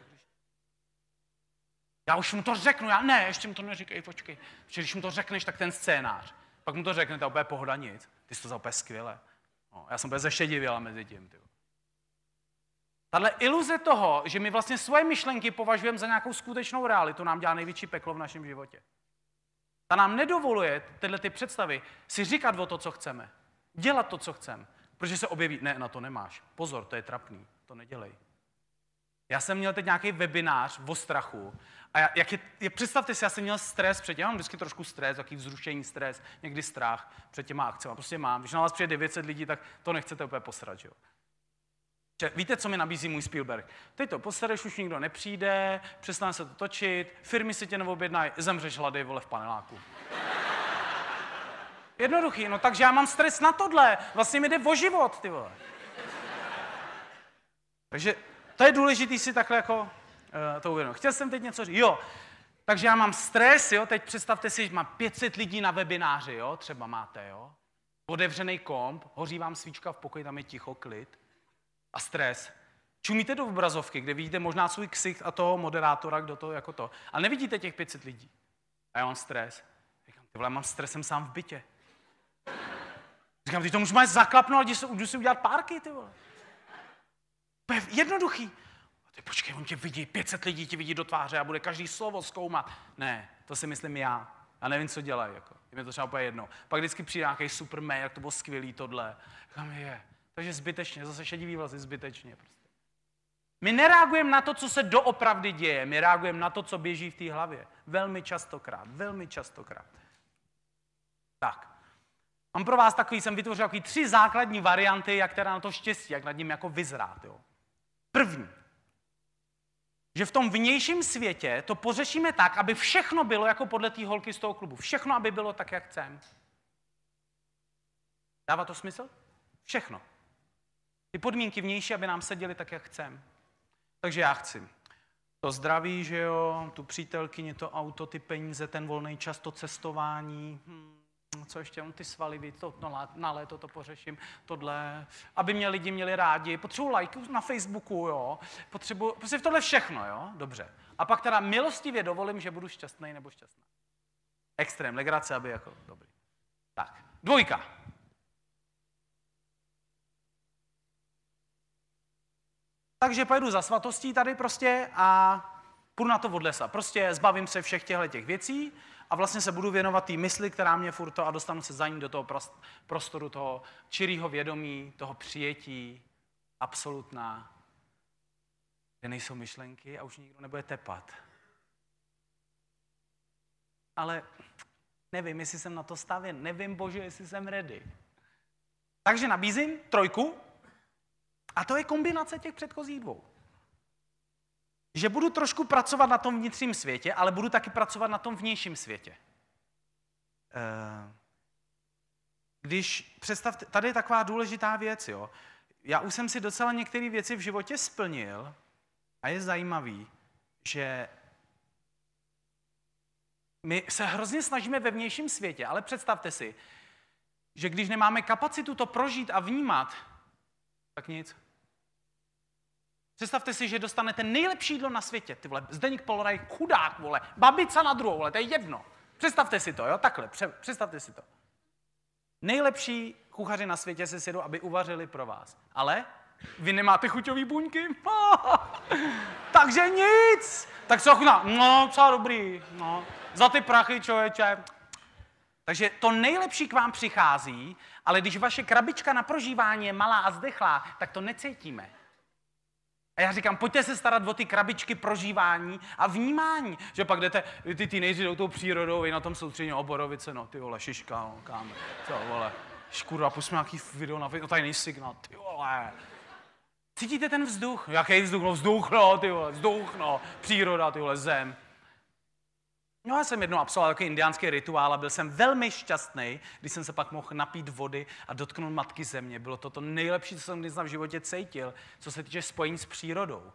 Já už mu to řeknu, ještě mu to neříkej, počkej. Protože když mu to řekneš, tak ten scénář. Pak mu to řeknete, úplně pohoda nic. Ty jsi to za úplně skvěle. No, já jsem úplně zešedivěla mezi tím. Tahle iluze toho, že my vlastně svoje myšlenky považujeme za nějakou skutečnou realitu, nám dělá největší peklo v našem životě. Ta nám nedovoluje tyhle ty představy si říkat o to, co chceme. Dělat to, co chceme. Protože se objeví, ne, na to nemáš. Pozor, to je trapný, to nedělej. Já jsem měl teď nějaký webinář o strachu. A představte si, já jsem měl stres předtím, já mám vždycky trošku stres, takový vzrušení stres, někdy strach před těma akcemi. Prostě mám. Když na vás přijde 900 lidí, tak to nechcete úplně posrat, že jo. Víte, co mi nabízí můj Spielberg? Teď to posereš, už nikdo nepřijde, přestane se to točit, firmy si tě neobjednají, zemřeš hlady, vole, v paneláku. Jednoduchý, no takže já mám stres na tohle, vlastně mi jde o život, ty vole. Takže to je důležitý si takhle jako to uvědomit. Chtěl jsem teď něco říct, jo, takže já mám stres, jo, teď představte si, že mám 500 lidí na webináři, jo, třeba máte, jo, otevřený komp, hoří vám svíčka v pokoji, tam je ticho, klid. A stres. Čumíte do obrazovky, kde vidíte možná svůj ksicht a toho moderátora, kdo to jako to. Ale nevidíte těch 500 lidí. A já mám stres. Říkám, ty vole, mám stres, jsem sám v bytě. Říkám, ty to už máš zaklapnout, jdu si udělat párky, ty vole. To je jednoduchý. A ty počkej, on tě vidí, 500 lidí ti vidí do tváře a bude každý slovo zkoumat. Ne, to si myslím já. A nevím, co dělají. Jako. Je mi to třeba úplně jedno. Pak vždycky přijde nějaký super mail, jak to bylo skvělý tohle. Říkám, je. Takže zbytečně, zase šedivý vlasy, zbytečně. Prostě. My nereagujeme na to, co se doopravdy děje. My reagujeme na to, co běží v té hlavě. Velmi častokrát. Tak. Mám pro vás jsem vytvořil takový 3 základní varianty, jak teda na to štěstí, jak nad ním jako vyzrát. Jo. První. Že v tom vnějším světě to pořešíme tak, aby všechno bylo jako podle té holky z toho klubu. Všechno, aby bylo tak, jak chceme. Dává to smysl? Všechno. Ty podmínky vnější, aby nám seděly tak, jak chceme. Takže já chci to zdraví, že jo, tu přítelkyni, to auto, ty peníze, ten volný čas, to cestování, co ještě, ty svaly, víc, na léto to pořeším, tohle, aby mě lidi měli rádi, potřebuji lajků na Facebooku, jo, potřebuji, prostě tohle všechno, jo, dobře. A pak teda milostivě dovolím, že budu šťastný nebo šťastná. Extrém, legrace, aby jako, dobrý. Tak, 2. Takže pojedu za svatostí tady prostě a půjdu na to od lesa. Prostě zbavím se všech těch věcí a vlastně se budu věnovat té mysli, která mě furt to a dostanu se za ní do toho prostoru toho čirého vědomí, toho přijetí, absolutná, kde nejsou myšlenky a už nikdo nebude tepat. Ale nevím, jestli jsem na to stavěn, nevím, Bože, jestli jsem ready. Takže nabízím 3. A to je kombinace těch předchozích 2. Že budu trošku pracovat na tom vnitřním světě, ale budu taky pracovat na tom vnějším světě. Když představte, tady je taková důležitá věc, jo. Já už jsem si docela některé věci v životě splnil a je zajímavý, že my se hrozně snažíme ve vnějším světě, ale představte si, že když nemáme kapacitu to prožít a vnímat, tak nic. Představte si, že dostanete nejlepší jídlo na světě. Ty vole, Zdeněk Poloraj, chudák, vole, babica na druhou, vole, to je jedno. Představte si to, jo, takhle, představte si to. Nejlepší kuchaři na světě se sjedou, aby uvařili pro vás. Ale vy nemáte chuťový buňky? Takže nic. Tak co ochutná? No, co dobrý. No, za ty prachy, člověče. Takže to nejlepší k vám přichází, ale když vaše krabička na prožívání je malá a zdechlá, tak to necítíme. A já říkám, pojďte se starat o ty krabičky prožívání a vnímání. Že pak jdete, ty teenageři jdou tou přírodou, vy na tom soustředění Oborovice, no ty vole, šiška, no káme, co vole, škurva, pusťme nějaký video na video, tajný signál, ty vole. Cítíte ten vzduch? Jaký vzduch? No vzduch, no, ty vole, vzduch, no, příroda, ty vole, zem. No, já jsem jednou absolvoval takový indiánský rituál a byl jsem velmi šťastný, když jsem se pak mohl napít vody a dotknout matky země. Bylo to nejlepší, co jsem kdy v životě cítil, co se týče spojení s přírodou.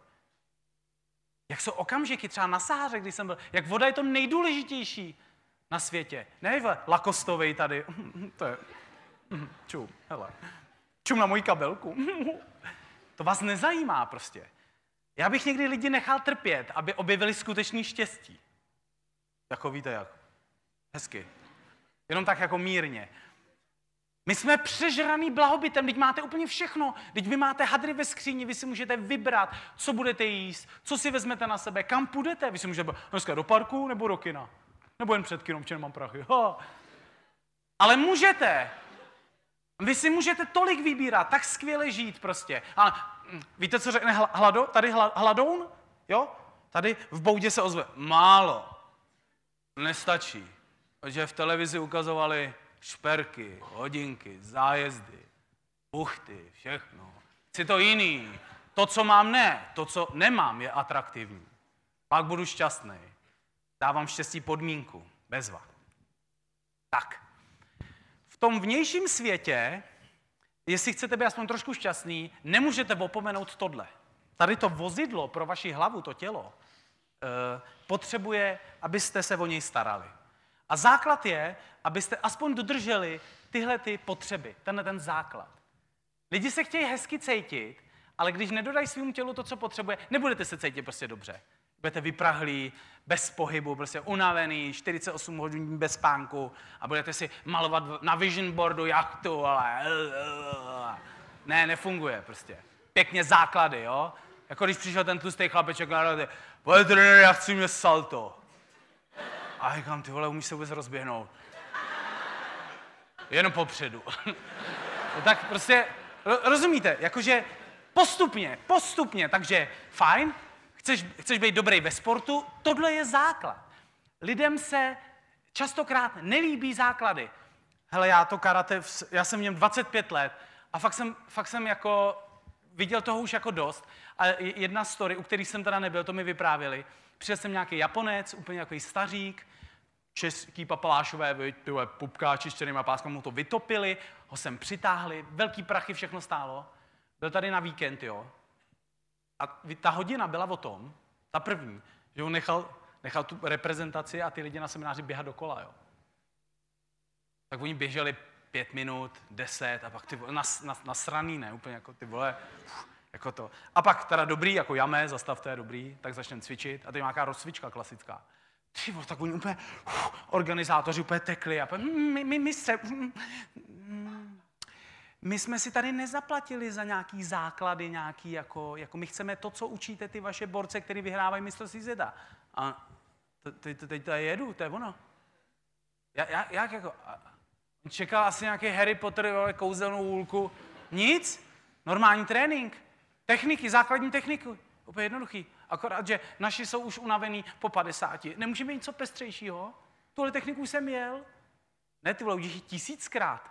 Jak jsou okamžiky třeba na Sáře, když jsem byl, jak voda je to nejdůležitější na světě. Ne, lakostovej tady, to je, čum, hele, čum na moji kabelku. To vás nezajímá prostě. Já bych někdy lidi nechal trpět, aby objevili skutečný štěstí. Jako víte jak? Hezky. Jenom tak jako mírně. My jsme přežraný blahobytem, teď máte úplně všechno. Teď vy máte hadry ve skříni, vy si můžete vybrat, co budete jíst, co si vezmete na sebe, kam půjdete. Vy si můžete dneska do parku nebo do kina. Nebo jen před kinem, či nemám prachy. Ha. Ale můžete. Vy si můžete tolik vybírat, tak skvěle žít prostě. Ale víte, co řekne tady Hladoun? Jo? Tady v Boudě se ozve. Málo. Nestačí. Protože v televizi ukazovali šperky, hodinky, zájezdy, buchty, všechno. Chci to jiný. To, co mám, ne. To, co nemám, je atraktivní. Pak budu šťastný. Dávám štěstí podmínku. Bezva. Tak. V tom vnějším světě, jestli chcete být aspoň trošku šťastný, nemůžete opomenout tohle. Tady to vozidlo pro vaši hlavu, to tělo, potřebuje, abyste se o něj starali. A základ je, abyste aspoň dodrželi tyhle ty potřeby, ten základ. Lidi se chtějí hezky cítit, ale když nedodají svému tělu to, co potřebuje, nebudete se cítit prostě dobře. Budete vyprahlí, bez pohybu, prostě unavený, 48 hodin bez spánku a budete si malovat na vision boardu jachtu, ale ne, nefunguje prostě. Pěkně základy, jo? Jako když přišel ten tlustý chlapeček na rady, pane trenér, já chci mě salto. A říkám, ty vole, umíš se vůbec rozběhnout? Jenom popředu. No tak prostě, rozumíte, jakože postupně, takže fajn, chceš být dobrý ve sportu, tohle je základ. Lidem se častokrát nelíbí základy. Hele, já to karate, já jsem v něm 25 let a fakt jsem jako viděl toho už jako dost. A jedna story, u kterých jsem teda nebyl, to mi vyprávěli. Přišel jsem nějaký Japonec, úplně takový stařík, český papalášové, tyhle pupkáči s černýma páskama mu to vytopili, ho sem přitáhli, velký prachy, všechno stálo. Byl tady na víkend, jo. A ta hodina byla o tom, ta první, že on nechal tu reprezentaci a ty lidi na semináři běhat dokola, jo. Tak oni běželi 5 minut, 10 a pak ty vole, nasraný, ne, úplně jako ty vole, jako to. A pak teda dobrý, jako jamé, zastavte, dobrý, tak začneme cvičit a to je nějaká rozcvička klasická. Ty vole, tak oni úplně, organizátoři úplně tekli a my jsme si tady nezaplatili za nějaký základy, nějaký jako my chceme to, co učíte ty vaše borce, který vyhrávají mistrovství světa. A teď tady jedu, to je ono. Jak jako, čekal asi nějaký Harry Potter, kouzelnou hůlku. Nic, normální trénink, techniky, základní techniku, úplně jednoduchý. Akorát, že naši jsou už unavený po 50. Nemůže být něco pestřejšího? Tuhle techniku jsem měl. Ne, ty vole, už 1000krát.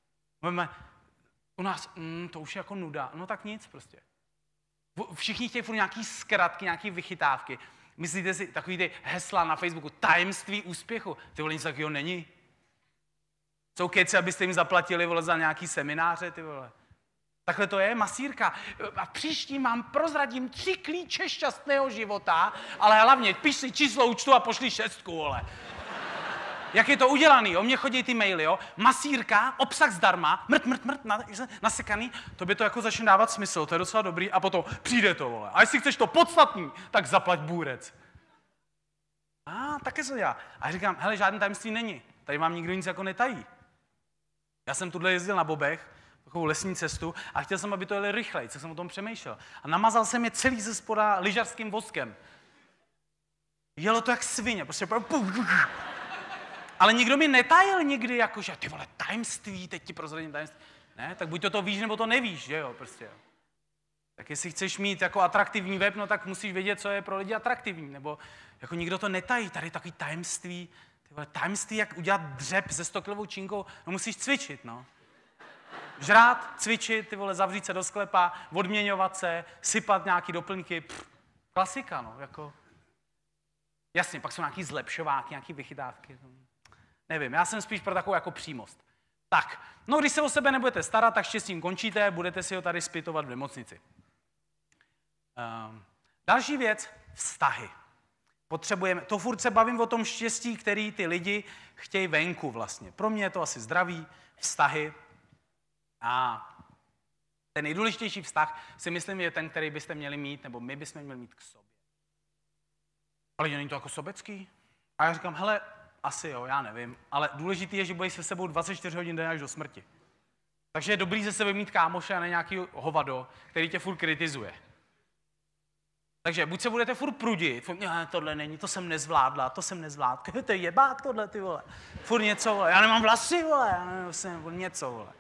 U nás, to už je jako nuda. No tak nic prostě. Všichni chtějí furt nějaký zkratky, nějaký vychytávky. Myslíte si, takový ty hesla na Facebooku, tajemství úspěchu. Ty vole, nic takového není. Jsou keci, abyste jim zaplatili, vole, za nějaký semináře, ty vole. Takhle to je, masírka. A příští vám prozradím 3 klíče šťastného života, ale hlavně piš si číslo účtu a pošli 6, vole. Jak je to udělaný, jo? Mně chodí ty maily, jo? Masírka, obsah zdarma, mrt, nasekaný, to by to jako začne dávat smysl, to je docela dobrý, a potom přijde to, vole. A jestli chceš to podstatný, tak zaplať bůrec. Také se dělá. A říkám, hele, žádný tajemství není, tady vám nikdo nic jako netají. Já jsem tuhle jezdil na bobech, takovou lesní cestu a chtěl jsem, aby to jeli rychleji, co jsem o tom přemýšlel. A namazal jsem je celý ze spoda lyžařským voskem. Jelo to jak svině, prostě. Ale nikdo mi netajil nikdy, jakože ty vole, tajemství, teď ti prozradím tajemství. Ne, tak buď to víš, nebo to nevíš, že jo, prostě. Tak jestli chceš mít jako atraktivní web, no tak musíš vědět, co je pro lidi atraktivní, nebo jako nikdo to netají, tady takový tajemství, ty vole, tajemství, jak udělat dřep se 100kilovou činkou, no musíš cvičit, no. Žrát, cvičit, ty vole, zavřít se do sklepa, odměňovat se, sypat nějaký doplňky, klasika, no, jako. Jasně, pak jsou nějaký zlepšováky, nějaký vychytávky. Nevím, já jsem spíš pro takovou jako přímost. Tak, no když se o sebe nebudete starat, tak štěstím končíte, budete si ho tady zpytovat v nemocnici. Další věc, vztahy. Potřebujeme, to furt se bavím o tom štěstí, který ty lidi chtějí venku vlastně. Pro mě je to asi zdraví, vztahy. A ten nejdůležitější vztah si myslím je ten, který byste měli mít, nebo my bychom měli mít k sobě. Ale není to jako sobecký? A já říkám, hele, asi jo, já nevím, ale důležitý je, že budeš se sebou 24 hodin denně až do smrti. Takže je dobrý se sebou mít kámoše a ne nějaký hovado, který tě furt kritizuje. Takže buď se budete furt prudit, tohle není, to jsem nezvládla, to je jebák tohle, ty vole. Furt něco, vole, já nemám vlasy, vole, já jsem něco, vole.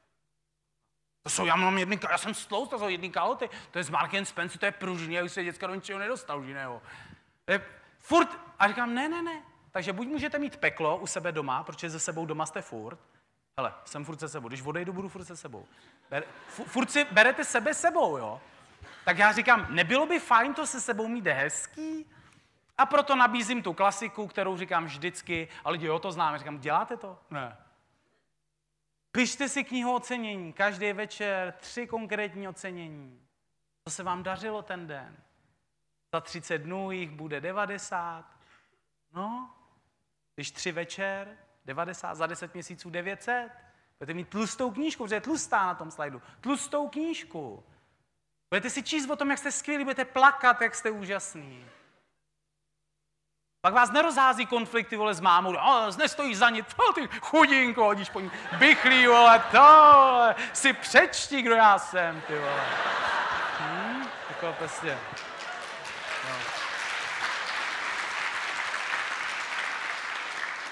Já jsem stloust, to jsou jedný kaloty, to je z Marks & Spencer, to je pružný, já už se děcka do ničeho nedostal už jiného. Furt, a říkám, ne. Takže buď můžete mít peklo u sebe doma, protože se sebou doma jste furt. Hele, jsem furt se sebou, když odejdu, budu furt se sebou. Furt si berete sebe sebou, jo. Tak já říkám, nebylo by fajn to se sebou mít hezký? A proto nabízím tu klasiku, kterou říkám vždycky, a lidi, jo, to znám. Říkám, děláte to? Ne. Pište si knihu ocenění, každý večer 3 konkrétní ocenění. Co se vám dařilo ten den? Za 30 dnů jich bude 90. No, když 3 večer, 90, za 10 měsíců 900. Budete mít tlustou knížku, protože je tlustá na tom slajdu. Tlustou knížku. Budete si číst o tom, jak jste skvělí, budete plakat, jak jste úžasný. Pak vás nerozhází konflikty, vole, s mámou. Nestojíš za nic, ty chudinko, hodíš po ní bychlí, vole, to si přečti, kdo já jsem, ty vole. Takové prostě. No.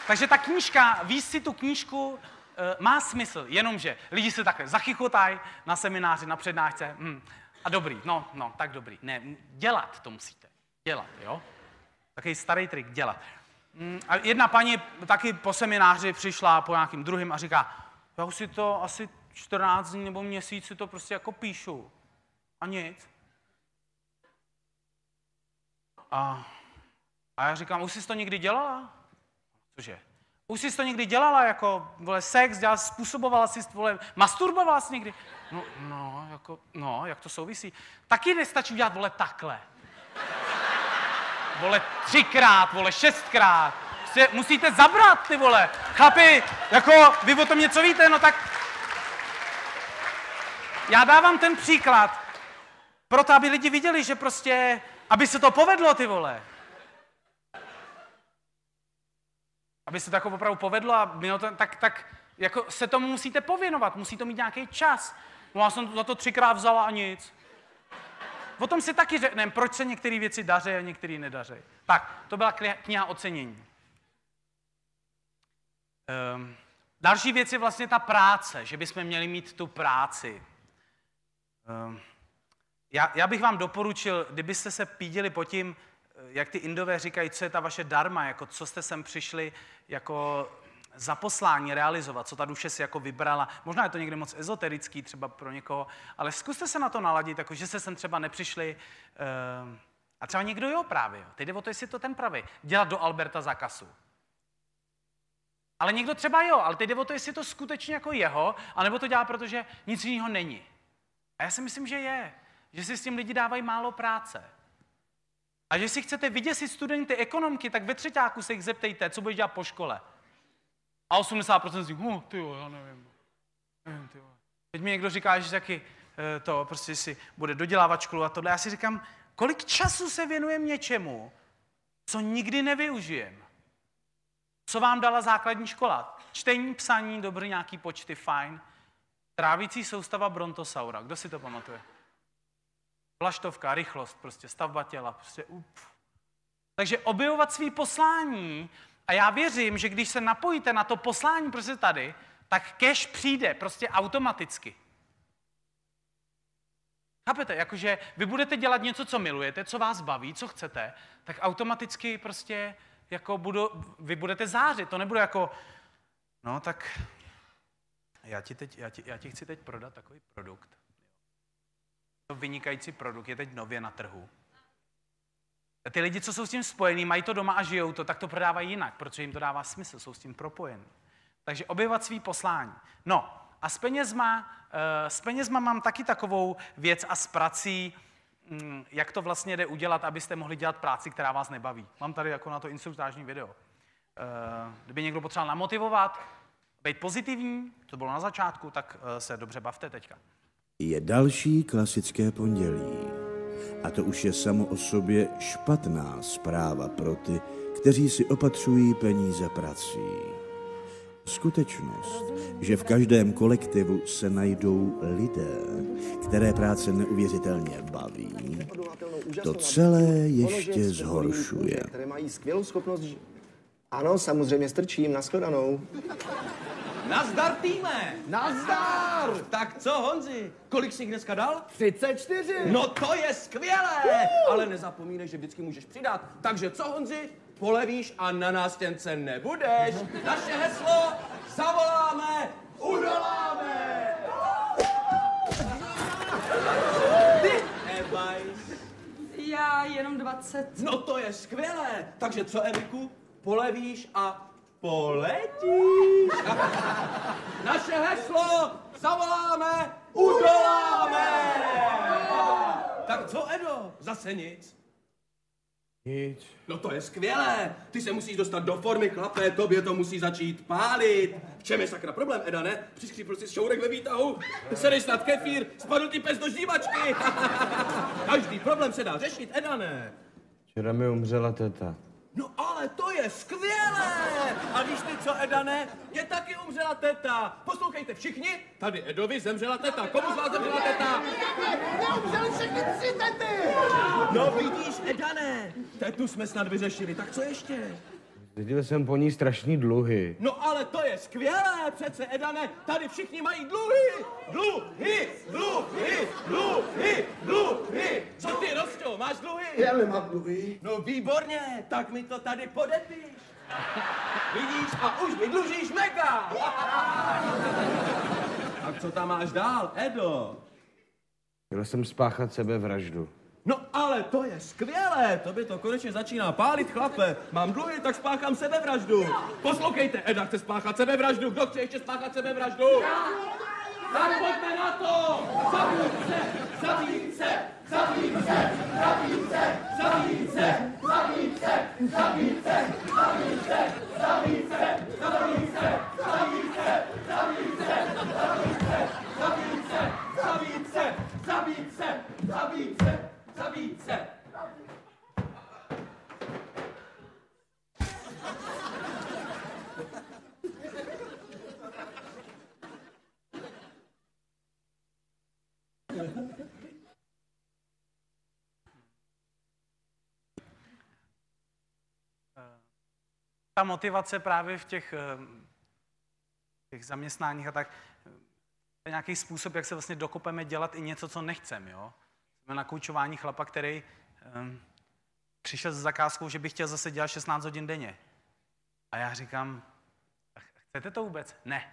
Takže ta knížka, víc si tu knížku, má smysl, jenomže lidi se takhle zachychotají na semináři, na přednášce. A dobrý, no, tak dobrý. Ne, dělat to musíte. Dělat, jo? Takový starý trik, dělat. A jedna paní taky po semináři přišla po nějakým druhým a říká, já už si to asi 14 dní nebo měsíc si to prostě jako píšu. A nic. A já říkám, už jsi to někdy dělala? Cože? Už jsi to někdy dělala, jako, vole, sex, způsobovala jsi, vole, masturbovala jsi někdy? No, jak to souvisí? Taky nestačí dělat, vole, takhle. Vole, 3krát, vole, 6krát. Musíte zabrat, ty vole. Chlapi, jako, vy o tom něco víte, no tak... Já dávám ten příklad, proto, aby lidi viděli, že prostě, aby se to povedlo, ty vole. Aby se to jako opravdu povedlo a mělo to, tak jako se tomu musíte pověnovat, musí to mít nějaký čas. No já jsem za to 3krát vzala a nic. O tom si taky řekneme, proč se některé věci daří a některé nedaří. Tak, to byla kniha ocenění. Další věc je vlastně ta práce, že bychom měli mít tu práci. Já bych vám doporučil, kdybyste se pídili po tím, jak ty Indové říkají, co je ta vaše dharma, jako co jste sem přišli jako za poslání realizovat, co ta duše si jako vybrala. Možná je to někde moc ezoterický třeba pro někoho, ale zkuste se na to naladit, jako že jste sem třeba nepřišli a třeba někdo jo právě. Teď jde o to, jestli to ten pravý. Dělat do Alberta za kasu. Ale někdo třeba jo, ale teď jde o to, jestli to skutečně jako jeho, anebo to dělá, protože nic jiného není. A já si myslím, že je. Že si s tím lidi dávají málo práce. A že si chcete vyděsit studenty ekonomky, tak ve třeťáku se jich zeptejte, co budeš dělat po škole. A 80% z nich, tyjo, já nevím. Teď mi někdo říká, že taky to prostě si bude dodělávat školu a tohle. Já si říkám, kolik času se věnujeme něčemu, co nikdy nevyužijem. Co vám dala základní škola? Čtení, psaní, dobrý, nějaký počty, fajn. Trávící soustava brontosaura. Kdo si to pamatuje? Vlaštovka, rychlost, prostě stavba těla, prostě Takže objevovat svý poslání a já věřím, že když se napojíte na to poslání prostě tady, tak cash přijde prostě automaticky. Chápete? Jakože vy budete dělat něco, co milujete, co vás baví, co chcete, tak automaticky prostě jako vy budete zářit. To nebude jako, no tak já ti chci teď prodat takový produkt. To vynikající produkt je teď nově na trhu. A ty lidi, co jsou s tím spojení, mají to doma a žijou to, tak to prodávají jinak, protože jim to dává smysl, jsou s tím propojení. Takže objevovat svý poslání. No a s penězma mám taky takovou věc a s prací, jak to vlastně jde udělat, abyste mohli dělat práci, která vás nebaví. Mám tady jako na to instruktážní video. Kdyby někdo potřeboval namotivovat, být pozitivní, to bylo na začátku, tak se dobře bavte teďka. Je další klasické pondělí. A to už je samo o sobě špatná zpráva pro ty, kteří si opatřují peníze prací. Skutečnost, že v každém kolektivu se najdou lidé, které práce neuvěřitelně baví, to celé ještě zhoršuje. Které mají skvělou schopnost... Ano, samozřejmě strčím, nashledanou. Nazdar, týme! Nazdar! Tak co, Honzi, kolik jsi dneska dal? 34! No to je skvělé! Ale nezapomínej, že vždycky můžeš přidat. Takže co, Honzi, polevíš a na nástěnce nebudeš. Naše heslo, zavoláme, udoláme! Ty, nebaj. Já jenom 20. No to je skvělé! Takže co, Eviku, polevíš a poletíš. Naše heslo, zavoláme, udoláme. Tak co, Edo, zase nic? Nic. No to je skvělé. Ty se musíš dostat do formy, chlape, tobě to musí začít pálit. V čem je sakra problém, Eda, ne? Přiskříp prostě šourek ve výtahu, sedej snad kefír, spadl ti pes do ždímačky. Každý problém se dá řešit, Eda, ne? Včera mi umřela teta. No ale to je skvělé! A víš ty co, Edane? Mně taky umřela teta. Poslouchejte všichni, tady Edovi zemřela teta. Komu z vás zemřela teta? Umřeli všechny 3 tety! No vidíš, Edane, tetu jsme snad vyřešili, tak co ještě? Cítil jsem po ní strašný dluhy. No ale to je skvělé, přece, Edane, tady všichni mají dluhy. Dluhy, dluhy, dluhy, dluhy. Co ty, Rostě, máš dluhy? Já nemám dluhy. No výborně, tak mi to tady podepiš. Vidíš, a už mi dlužíš mega. A co tam máš dál, Edo? Chtěl jsem spáchat sebevraždu. No ale to je skvělé, tobě to konečně začíná pálit, chlape. Mám dluhy, tak spáchám sebevraždu. Poslouchejte, Eda chce spáchat sebevraždu. Kdo chce ještě spáchat sebevraždu? Tak pojďme na to! Zabít se! Zabít se! Zabít se! Zabít se! Zabít se! Zabít se! Zabít se! Zabít se! Zabít se! Zabít se! Zabít se! Zabít se! Zabít se! Zabít se! Zabít se! Zabít se! Zabít se! Ta motivace právě v těch zaměstnáních a tak, to je nějaký způsob, jak se vlastně dokopeme dělat i něco, co nechceme, jo? Jsme na koučování chlapa, který přišel s zakázkou, že by chtěl zase dělat 16 hodin denně. A já říkám, chcete to vůbec? Ne.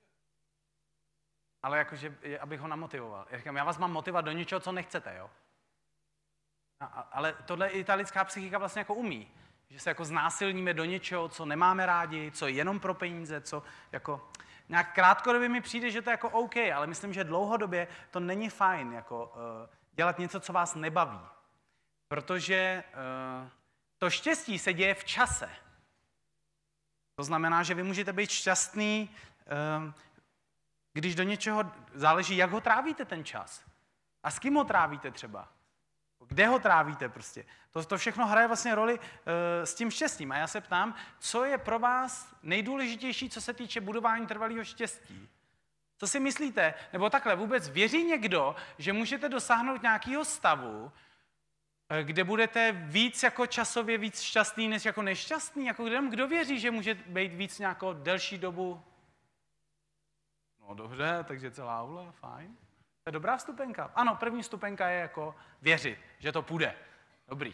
Ale jakože, abych ho namotivoval. Já říkám, já vás mám motivovat do něčeho, co nechcete, jo? Ale tohle i ta lidská psychika vlastně jako umí. Že se jako znásilníme do něčeho, co nemáme rádi, co je jenom pro peníze, co jako... Nějak krátkodobě mi přijde, že to je jako OK, ale myslím, že dlouhodobě to není fajn, jako dělat něco, co vás nebaví. Protože to štěstí se děje v čase. To znamená, že vy můžete být šťastný, když do něčeho záleží, jak ho trávíte ten čas. A s kým ho trávíte třeba. Kde ho trávíte prostě. To všechno hraje vlastně roli s tím štěstím. A já se ptám, co je pro vás nejdůležitější, co se týče budování trvalého štěstí? Co si myslíte? Nebo takhle, vůbec věří někdo, že můžete dosáhnout nějakého stavu, kde budete víc jako časově víc šťastný, než jako nešťastný? Jako kdo věří, že může být víc nějakou delší dobu? No dobře, takže celá aula, fajn. To je dobrá vstupenka. Ano, první vstupenka je jako věřit, že to půjde. Dobrý.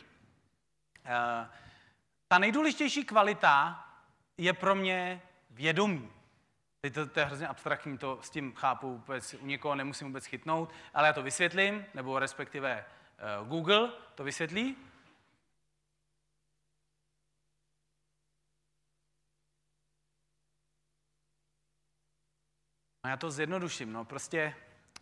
Ta nejdůležitější kvalita je pro mě vědomí. Teď to je hrozně abstraktní, to s tím chápu, vůbec u někoho nemusím vůbec chytnout, ale já to vysvětlím, nebo respektive Google to vysvětlí. No já to zjednoduším, no prostě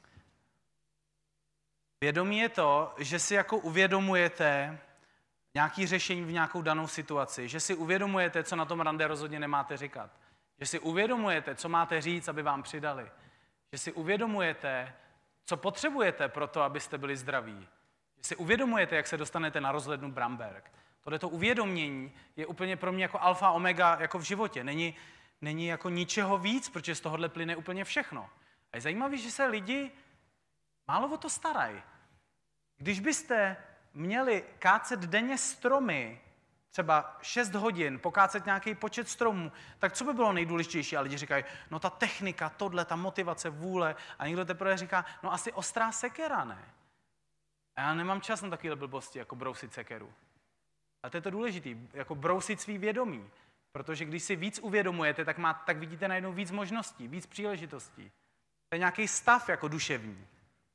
vědomí je to, že si jako uvědomujete nějaké řešení v nějakou danou situaci, že si uvědomujete, co na tom rande rozhodně nemáte říkat, že si uvědomujete, co máte říct, aby vám přidali, že si uvědomujete, co potřebujete pro to, abyste byli zdraví, že si uvědomujete, jak se dostanete na rozhlednu Bramberg. Tohleto uvědomění je úplně pro mě jako alfa omega jako v životě. Není jako ničeho víc, protože z tohohle plyne úplně všechno. A je zajímavé, že se lidi málo o to starají. Když byste měli kácet denně stromy, třeba 6 hodin, pokácet nějaký počet stromů, tak co by bylo nejdůležitější? A lidi říkají, no ta technika, tohle, ta motivace, vůle. A někdo teprve říká, no asi ostrá sekera, ne? A já nemám čas na takové blbosti, jako brousit sekeru. A to je to důležitý, jako brousit svý vědomí. Protože když si víc uvědomujete, tak vidíte najednou víc možností, víc příležitostí. To je nějaký stav jako duševní.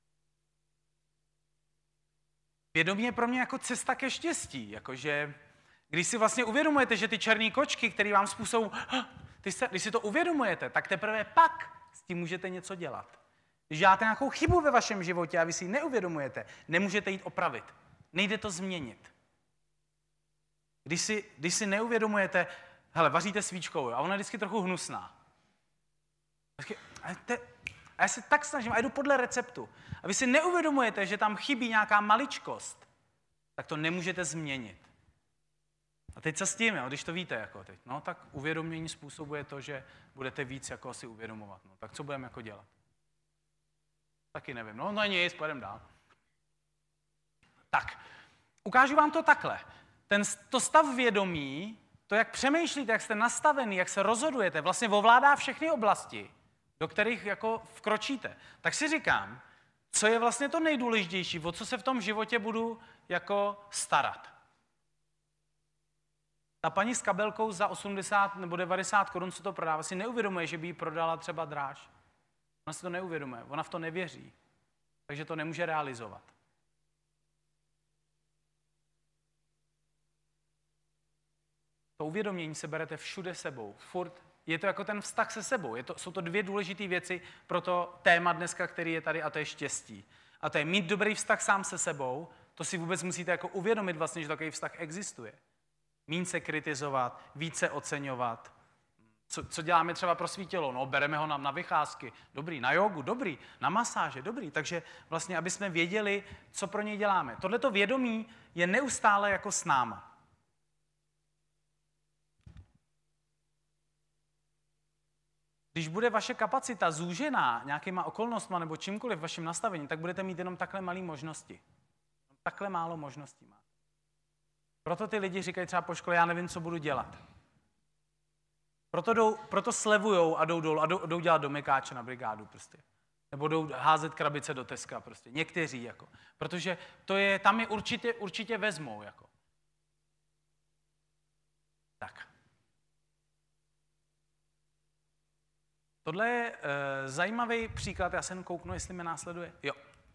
Vědomí je pro mě jako cesta ke štěstí, jakože když si vlastně uvědomujete, že ty černé kočky, které vám způsobují, když si to uvědomujete, tak teprve pak s tím můžete něco dělat. Když děláte nějakou chybu ve vašem životě a vy si ji neuvědomujete, nemůžete jít opravit. Nejde to změnit. Když si neuvědomujete, hele, vaříte svíčkou a ona je vždycky trochu hnusná. A já se tak snažím a jdu podle receptu. A vy si neuvědomujete, že tam chybí nějaká maličkost, tak to nemůžete změnit. A teď co s tím, jo, když to víte, jako teď, no, tak uvědomění způsobuje to, že budete víc jako si uvědomovat. No, tak co budeme jako dělat? Taky nevím. No nic, pojedeme dál. Tak, ukážu vám to takhle. To stav vědomí to, jak přemýšlíte, jak jste nastavený, jak se rozhodujete, vlastně ovládá všechny oblasti, do kterých jako vkročíte. Tak si říkám, co je vlastně to nejdůležitější, o co se v tom životě budu jako starat. Ta paní s kabelkou za 80 nebo 90 korun, co to prodává, si neuvědomuje, že by ji prodala třeba dráž. Ona si to neuvědomuje, ona v to nevěří, takže to nemůže realizovat. To uvědomění se berete všude sebou, furt. Je to jako ten vztah se sebou. Jsou to dvě důležité věci pro to téma dneska, který je tady, a to je štěstí. A to je mít dobrý vztah sám se sebou, to si vůbec musíte jako uvědomit vlastně, že takový vztah existuje. Míň se kritizovat, více oceňovat. Co děláme třeba pro svý tělo? No, bereme ho na vycházky, dobrý, na jogu, dobrý, na masáže, dobrý. Takže vlastně, aby jsme věděli, co pro něj děláme. Tohleto vědomí je neustále jako s náma. Když bude vaše kapacita zúžená nějakýma okolnostma nebo čímkoliv v vašem nastavení, tak budete mít jenom takhle malé možnosti. Takhle málo možností máte. Proto ty lidi říkají třeba po škole, já nevím, co budu dělat. Proto slevujou a jdou dolů a jdou dělat domykáče na brigádu prostě. Nebo jdou házet krabice do Teska prostě. Někteří jako. Protože tam je určitě vezmou jako. Tak. Tohle je zajímavý příklad, já se jen kouknu, jestli mě následuje. Jo.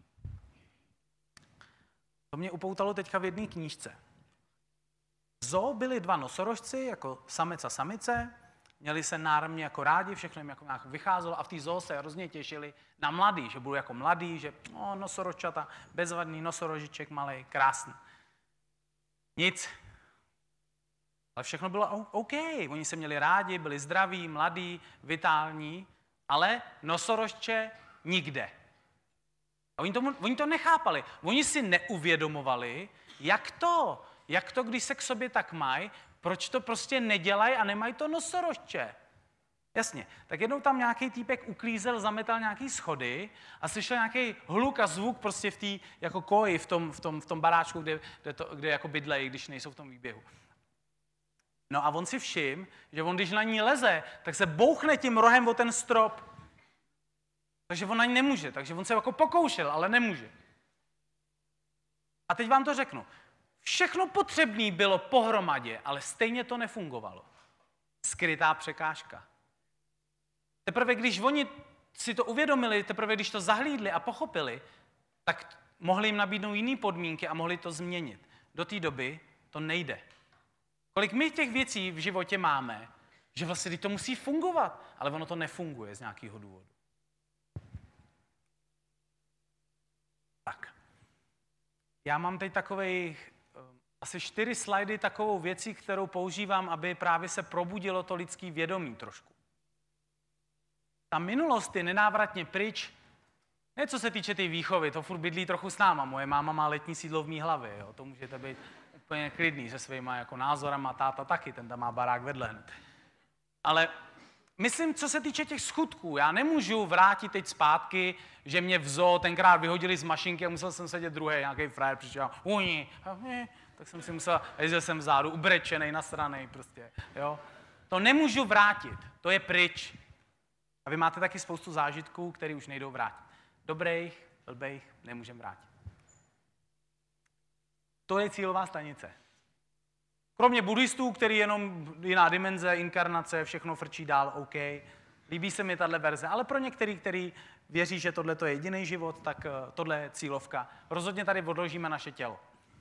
To mě upoutalo teďka v jedné knížce. V zoo byli dva nosorožci, jako samec a samice, měli se náramně jako rádi, všechno jim jako nějak vycházelo a v té zoo se hrozně těšili na mladý, že budou jako mladý, že nosorožčata, bezvadný nosorožiček malej, krásný. Nic. Ale všechno bylo OK, oni se měli rádi, byli zdraví, mladí, vitální, ale nosorožče nikde. A oni to nechápali. Oni si neuvědomovali, jak to, když se k sobě tak mají, proč to prostě nedělají a nemají to nosorožče. Jasně, tak jednou tam nějaký týpek uklízel, zametal nějaký schody a slyšel nějaký hluk a zvuk prostě v té jako koji, v tom baráčku, kde jako bydlejí, když nejsou v tom výběhu. No a on si všiml, že on, když na ní leze, tak se bouchne tím rohem o ten strop. Takže on na ní nemůže, takže on se jako pokoušel, ale nemůže. A teď vám to řeknu. Všechno potřebné bylo pohromadě, ale stejně to nefungovalo. Skrytá překážka. Teprve když oni si to uvědomili, teprve když to zahlídli a pochopili, tak mohli jim nabídnout jiné podmínky a mohli to změnit. Do té doby to nejde. Kolik my těch věcí v životě máme, že vlastně to musí fungovat, ale ono to nefunguje z nějakého důvodu. Tak. Já mám teď takových asi 4 slajdy takovou věcí, kterou používám, aby právě se probudilo to lidský vědomí trošku. Ta minulost je nenávratně pryč, ne co se týče té výchovy, to furt bydlí trochu s náma. Moje máma má letní sídlo v mý hlavě, jo? To můžete být úplně klidný se svýma jako názorama, táta taky, ten tam má barák vedle hned. Ale myslím, co se týče těch skutků, já nemůžu vrátit teď zpátky, že mě v zoo tenkrát vyhodili z mašinky a musel jsem sedět druhý, nějaký frajer přišel, tak jsem si musel, jezdil jsem vzadu, ubrečenej, nasranej prostě, jo. To nemůžu vrátit, to je pryč. A vy máte taky spoustu zážitků, které už nejdou vrátit. Dobrých, blbejch, nemůžeme vrátit. To je cílová stanice. Kromě buddhistů, který jenom jiná dimenze, inkarnace, všechno frčí dál, OK. Líbí se mi tahle verze, ale pro některý, který věří, že tohle je jediný život, tak tohle je cílovka. Rozhodně tady odložíme naše tělo.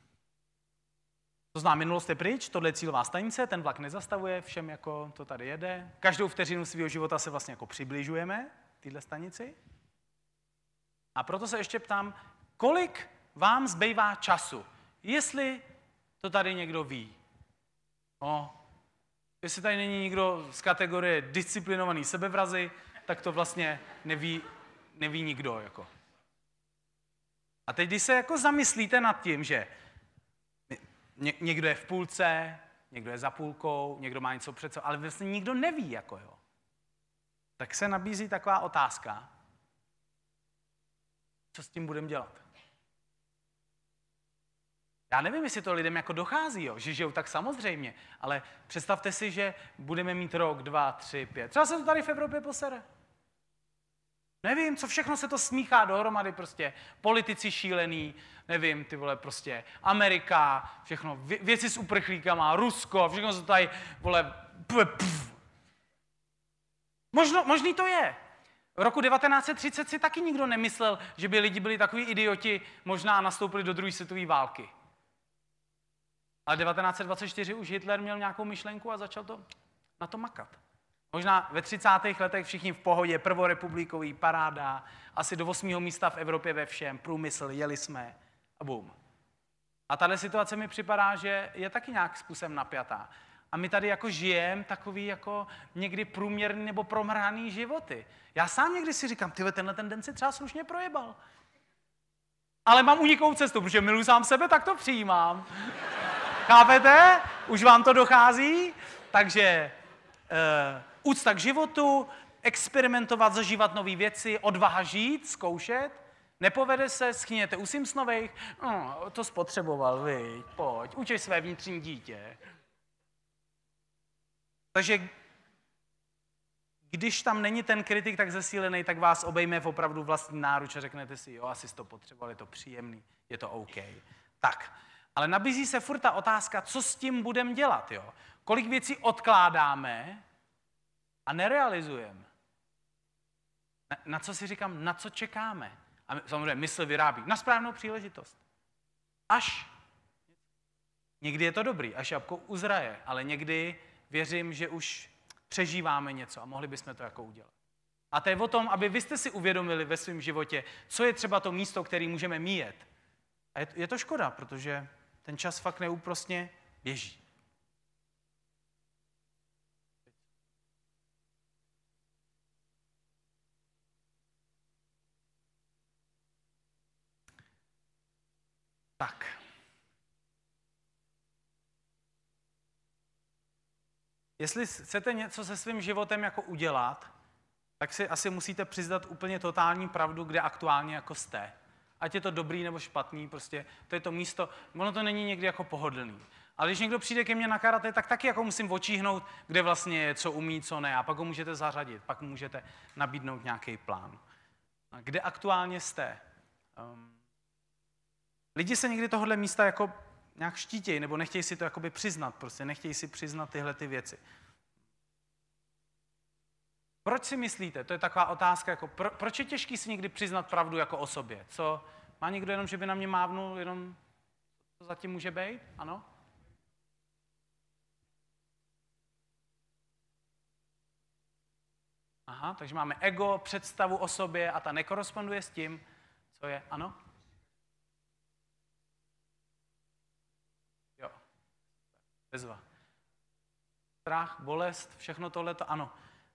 To znamená, minulost je pryč, tohle je cílová stanice, ten vlak nezastavuje, všem jako to tady jede. Každou vteřinu svého života se vlastně jako přibližujeme téhle stanici. A proto se ještě ptám, kolik vám zbývá času, jestli to tady někdo ví. No, jestli tady není nikdo z kategorie disciplinovaný sebevrazy, tak to vlastně neví nikdo. Jako. A teď, když se jako zamyslíte nad tím, že někdo je v půlce, někdo je za půlkou, někdo má něco před sebou, ale vlastně nikdo neví, jako jo. Tak se nabízí taková otázka, co s tím budeme dělat. Já nevím, jestli to lidem jako dochází, jo, že žijou tak samozřejmě, ale představte si, že budeme mít rok, 2, 3, 5. Třeba se to tady v Evropě posere. Nevím, co všechno se to smíchá dohromady prostě. Politici šílený, nevím, ty vole, prostě Amerika, všechno, věci s uprchlíkama, Rusko, všechno se tady, vole, Možný to je. V roku 1930 si taky nikdo nemyslel, že by lidi byli takový idioti, možná nastoupili do druhé světové války. Ale 1924 už Hitler měl nějakou myšlenku a začal na to makat. Možná ve 30. letech všichni v pohodě, prvorepublikový, paráda, asi do 8. místa v Evropě ve všem, průmysl, jeli jsme a bum. A tahle situace mi připadá, že je taky nějak způsobem napjatá. A my tady jako žijeme takový jako někdy průměrný nebo promrhaný životy. Já sám někdy si říkám, tyhle, tenhle ten den si třeba slušně projebal. Ale mám unikou cestu, protože miluji sám sebe, tak to přijímám. Chápete? Už vám to dochází? Takže úcta k životu, experimentovat, zažívat nové věci, odvaha žít, zkoušet. Nepovede se, schyněte u Simpsonových, to spotřeboval, viď, pojď, učej své vnitřní dítě. Takže když tam není ten kritik tak zesílený, tak vás obejme v opravdu vlastní náruč a řeknete si, jo, asi jsi to potřeboval, je to příjemný, je to OK. Tak, ale nabízí se furt ta otázka, co s tím budeme dělat, jo? Kolik věcí odkládáme a nerealizujeme. Na co si říkám, na co čekáme. A samozřejmě mysl vyrábí na správnou příležitost. Až. Někdy je to dobrý, až jabko uzraje, ale někdy věřím, že už přežíváme něco a mohli bychom to jako udělat. A to je o tom, aby vy jste si uvědomili ve svém životě, co je třeba to místo, který můžeme míjet. A je to škoda, protože ten čas fakt neúprosně běží. Tak. Jestli chcete něco se svým životem jako udělat, tak si asi musíte přiznat úplně totální pravdu, kde aktuálně jako jste. Ať je to dobrý nebo špatný, prostě to je to místo, ono to není někdy jako pohodlný. Ale když někdo přijde ke mně na karate, tak taky jako musím očíhnout, kde vlastně je, co umí, co ne. A pak ho můžete zařadit, pak můžete nabídnout nějaký plán. A kde aktuálně jste? Lidi se někdy tohohle místa jako nějak štítějí, nebo nechtějí si to jakoby přiznat, prostě nechtějí si přiznat tyhle ty věci. Proč si myslíte? To je taková otázka, jako proč je těžký si někdy přiznat pravdu jako o sobě? Co? Má někdo jenom, že by na mě mávnul, jenom to zatím může být? Ano? Aha, takže máme ego, představu o sobě a ta nekoresponduje s tím, co je. Ano? Jo. Bezva. Strach, bolest, všechno tohleto, ano.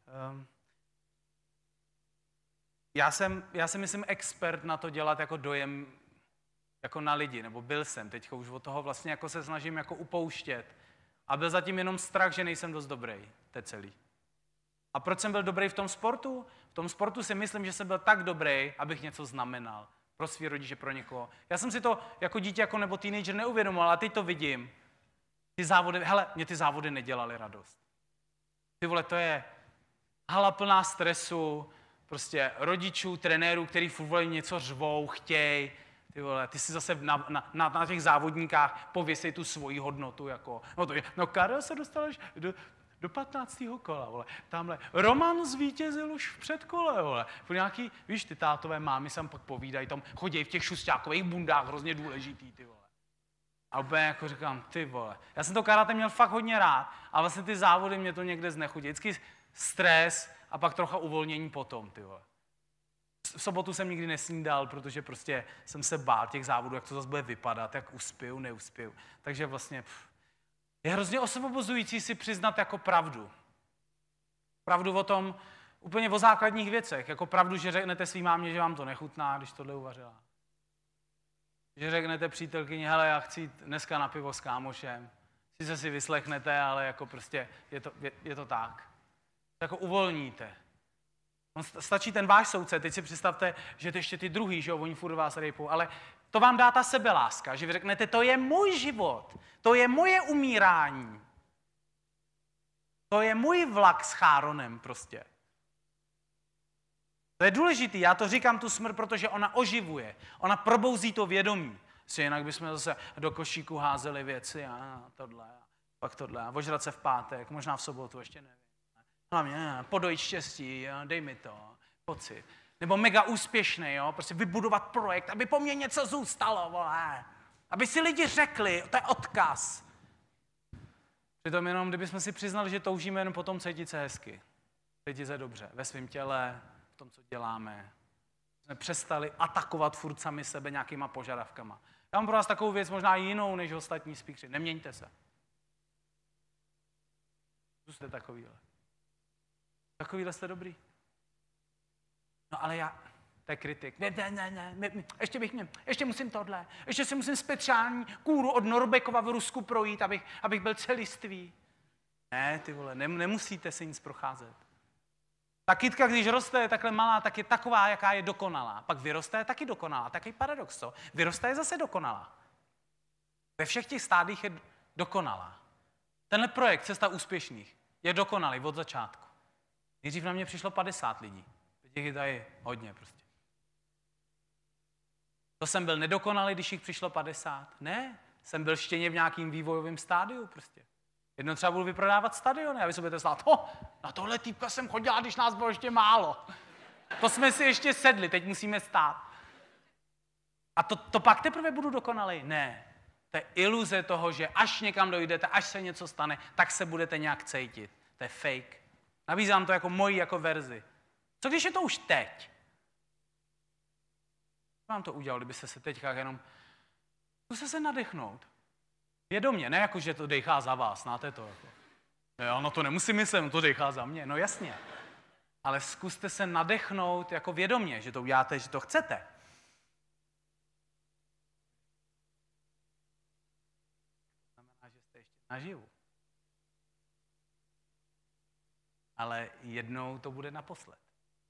Já si myslím expert na to dělat jako dojem jako na lidi, nebo byl jsem, teď už od toho vlastně jako se snažím jako upouštět. A byl zatím jenom strach, že nejsem dost dobrý, to je celý. A proč jsem byl dobrý v tom sportu? V tom sportu si myslím, že jsem byl tak dobrý, abych něco znamenal. Pro svý rodiče, pro někoho. Já jsem si to jako dítě jako nebo teenager neuvědomoval, a teď to vidím. Ty závody, hele, mě ty závody nedělaly radost. Ty vole, to je hala plná stresu, prostě rodičů, trenérů, který furt něco řvou, chtěj. Ty vole, ty si zase na těch závodníkách pověsej tu svoji hodnotu, jako, Karel se dostal až do 15. kola, vole. Tamhle Roman zvítězil už v předkole, vole. Nějaký, víš, ty tátové mámy sem pak povídají, tam chodí v těch šustákových bundách, hrozně důležitý, ty vole. A úplně jako říkám, ty vole. Já jsem to karate měl fakt hodně rád a vlastně ty závody mě to někde znechutí. Vždycky stres a pak trocha uvolnění potom, ty vole. V sobotu jsem nikdy nesnídal, protože prostě jsem se bál těch závodů, jak to zase bude vypadat, jak uspěju, neuspěju. Takže vlastně je hrozně osvobozující si přiznat jako pravdu. Pravdu o tom, úplně o základních věcech. Jako pravdu, že řeknete svým mámě, že vám to nechutná, když tohle uvařila. Že řeknete přítelkyni, hele, já chci jít dneska na pivo s kámošem. Sice si vyslechnete, ale jako prostě je to tak. Jako uvolníte. Stačí ten váš soudce, teď si představte, že to ještě ty druhý, že jo, oni furt vás rejpou, ale to vám dá ta sebeláska, že vy řeknete, to je můj život, to je moje umírání. To je můj vlak s Cháronem prostě. To je důležitý, já to říkám tu smrt, protože ona oživuje, ona probouzí to vědomí. Jinak bychom zase do košíku házeli věci a tohle, a pak tohle, a ožrat se v pátek, možná v sobotu, ještě nevím. Hlavně podojit štěstí, jo, dej mi to, pocit. Nebo mega úspěšný, jo, prostě vybudovat projekt, aby po mně něco zůstalo, vole. Aby si lidi řekli, to je odkaz. Přitom jenom, kdybychom si přiznali, že toužíme jenom potom cítit se hezky. Cítit se dobře ve svém těle, v tom, co děláme. Jsme přestali atakovat furt sami sebe nějakýma požadavkama. Já mám pro vás takovou věc, možná jinou než ostatní speakeři. Neměňte se. Zůste takovýhle. Takovýhle jste dobrý. No ale já, to je kritik. Ne, ještě musím tohle. Ještě si musím speciální kůru od Norbekova v Rusku projít, abych byl celistvý. Ne, ty vole, nemusíte si nic procházet. Ta kytka, když roste, je takhle malá, tak je taková, jaká je dokonalá. Pak vyroste, je taky dokonalá. Takový paradox, co? Vyroste, je zase dokonalá. Ve všech těch stádích je dokonalá. Tenhle projekt Cesta úspěšných je dokonalý od začátku. Nejdřív na mě přišlo 50 lidí. Těch je tady hodně prostě. To jsem byl nedokonalý, když jich přišlo 50? Ne, jsem byl štěně v nějakým vývojovém stádiu prostě. Jednou třeba budu vyprodávat stadiony a vy si budete stát, na tohle týpka jsem chodila, když nás bylo ještě málo. To jsme si ještě sedli, teď musíme stát. A to pak teprve budu dokonalý? Ne. To je iluze toho, že až někam dojdete, až se něco stane, tak se budete nějak cítit. To je fake. Nabízám to jako moji jako verzi. Co když je to už teď? Co vám to udělal, kdybyste se teďka jenom... Zkuste se nadechnout. Vědomě, ne jako, že to dejchá za vás, znáte to? Jako. Já na to nemusím myslet, to dejchá za mě, no jasně. Ale zkuste se nadechnout jako vědomě, že to uděláte, že to chcete. To znamená, že jste ještě naživu. Ale jednou to bude naposled.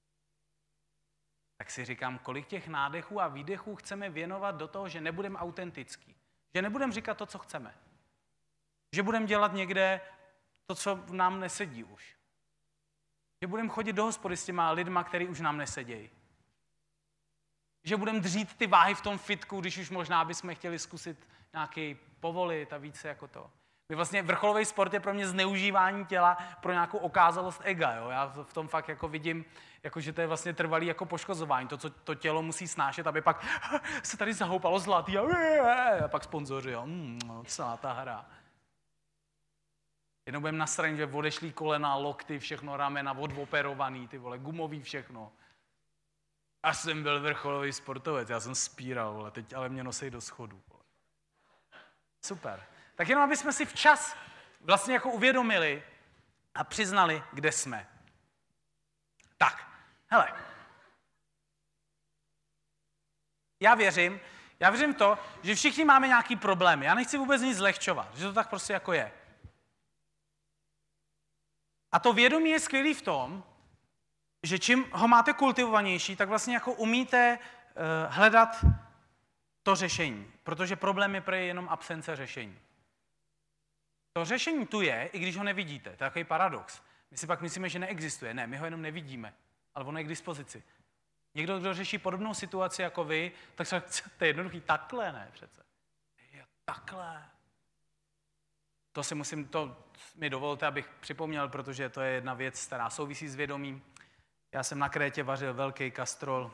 Tak si říkám, kolik těch nádechů a výdechů chceme věnovat do toho, že nebudeme autentický. Že nebudeme říkat to, co chceme. Že budeme dělat někde to, co nám nesedí už. Že budeme chodit do hospody s těma lidma, který už nám nesedějí. Že budeme dřít ty váhy v tom fitku, když už možná bychom chtěli zkusit nějaký povolit a více jako to. Vlastně vrcholový sport je pro mě zneužívání těla pro nějakou okázalost ega. Jo? Já v tom fakt jako vidím, jako, že to je vlastně trvalý jako poškozování. To, co to tělo musí snášet, aby pak se tady zahoupalo zlatý a pak sponzoři. Jo? Celá ta hra. Jenom budeme nasraný, že odešlý kolena, lokty, všechno ramena, odoperovaný, ty vole, gumový všechno. A jsem byl vrcholový sportovec, já jsem spíral, vole, teď ale mě nosej do schodu. Vole. Super. Tak jenom, aby jsme si včas vlastně jako uvědomili a přiznali, kde jsme. Tak, hele. Já věřím v to, že všichni máme nějaký problémy. Já nechci vůbec nic zlehčovat, že to tak prostě jako je. A to vědomí je skvělý v tom, že čím ho máte kultivovanější, tak vlastně jako umíte hledat to řešení. Protože problém je prý jenom absence řešení. To řešení tu je, i když ho nevidíte. To je takový paradox. My si pak myslíme, že neexistuje. Ne, my ho jenom nevidíme, ale ono je k dispozici. Někdo, kdo řeší podobnou situaci jako vy, tak se to je jednoduchý takhle, ne přece. Je takhle. To mi dovolte, abych připomněl, protože to je jedna věc, která souvisí s vědomím. Já jsem na Krétě vařil velký kastrol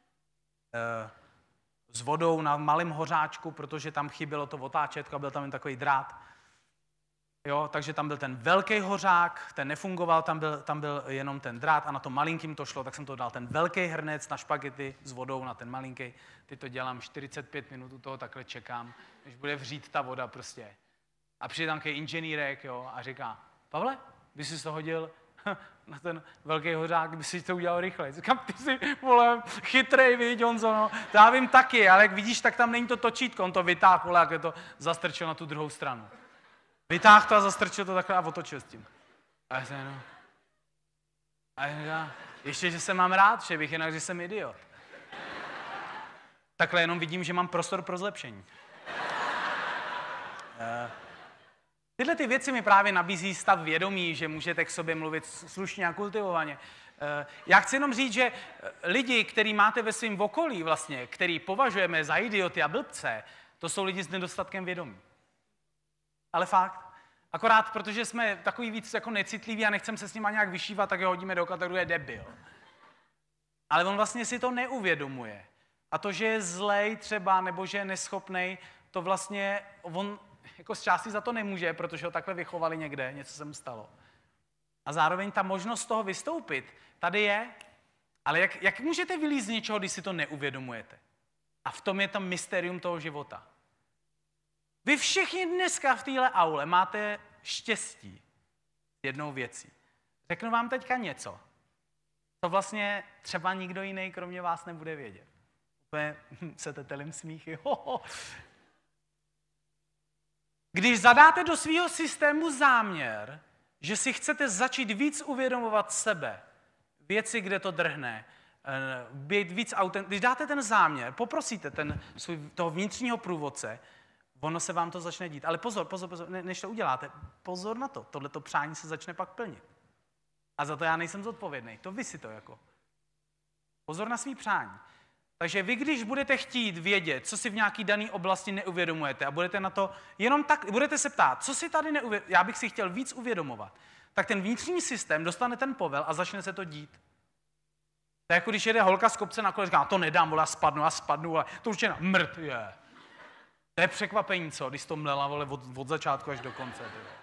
s vodou na malém hořáčku, protože tam chybělo to otáčetko a byl tam jen takový drát. Jo, takže tam byl ten velký hořák, ten nefungoval, tam byl jenom ten drát a na tom malinkým to šlo, tak jsem to dal ten velký hrnec na špagety s vodou na ten malinký. Teď to dělám 45 minut, u toho takhle čekám, než bude vřít ta voda prostě. A přijde tam takový inženýrek, jo, a říká, Pavle, by jsi to hodil na ten velký hořák, by si to udělal rychleji. Říkám, ty jsi, vole, chytrej, viď, Honzo, no. To já vím taky, ale jak vidíš, tak tam není to točítko, on to vytáhl, vole, jak je to zastrčil na tu druhou stranu. Vytáhl to a zastrčil to takhle a otočil s tím. A já říkám, Ještě, že se mám rád, že bych jinak, že jsem idiot. Takhle jenom vidím, že mám prostor pro zlepšení. Tyhle ty věci mi právě nabízí stav vědomí, že můžete k sobě mluvit slušně a kultivovaně. Já chci jenom říct, že lidi, který máte ve svém okolí vlastně, který považujeme za idioty a blbce, to jsou lidi s nedostatkem vědomí. Ale fakt. Akorát, protože jsme takový víc jako necitliví a nechceme se s nima nějak vyšívat, tak je hodíme do kategorie debil. Ale on vlastně si to neuvědomuje. A to, že je zlej třeba, nebo že je neschopnej, to vlastně on jako z části za to nemůže, protože ho takhle vychovali někde, něco se mu stalo. A zároveň ta možnost toho vystoupit tady je, ale jak můžete vylízt z něčeho, když si to neuvědomujete? A v tom je tam mystérium toho života. Vy všichni dneska v téhle aule máte štěstí s jednou věcí. Řeknu vám teďka něco, co vlastně třeba nikdo jiný kromě vás nebude vědět. Úplně se tetelím smíchy. Když zadáte do svého systému záměr, že si chcete začít víc uvědomovat sebe, věci, kde to drhne, být víc když dáte ten záměr, poprosíte toho vnitřního průvodce, ono se vám to začne dít. Ale pozor, než to uděláte, pozor na to, tohleto přání se začne pak plnit. A za to já nejsem zodpovědný, to vy si to jako. Pozor na svý přání. Takže vy, když budete chtít vědět, co si v nějaký dané oblasti neuvědomujete a budete na to jenom tak, budete se ptát, co si tady neuvědomujete, já bych si chtěl víc uvědomovat, tak ten vnitřní systém dostane ten povel a začne se to dít. To je jako když jede holka z kopce na kole, říká, to nedám, vole, já spadnu, ale to určitě mrt je. To je překvapení, co, když to mlela, vole, od začátku až do konce.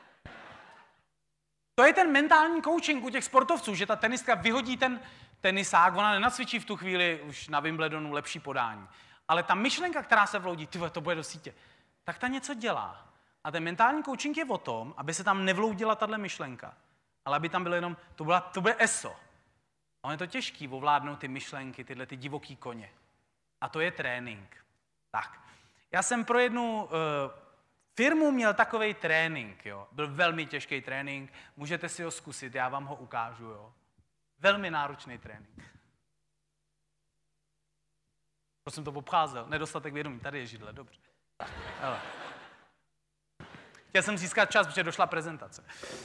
To je ten mentální coaching u těch sportovců, že ta tenistka vyhodí ten tenisák, ona nenacvičí v tu chvíli už na Wimbledonu lepší podání. Ale ta myšlenka, která se vloudí, to bude do sítě, tak ta něco dělá. A ten mentální coaching je o tom, aby se tam nevloudila tahle myšlenka, ale aby tam bylo jenom, to bude ESO. A je to těžký ovládnout ty myšlenky, tyhle ty divoký koně. A to je trénink. Tak. Já jsem pro jednu firmu měl takovej trénink, jo. Byl velmi těžký trénink, můžete si ho zkusit, já vám ho ukážu, jo. Velmi náročný trénink. Proč jsem to obcházel? Nedostatek vědomí, tady je židle, dobře. Hele. Chtěl jsem získat čas, protože došla prezentace.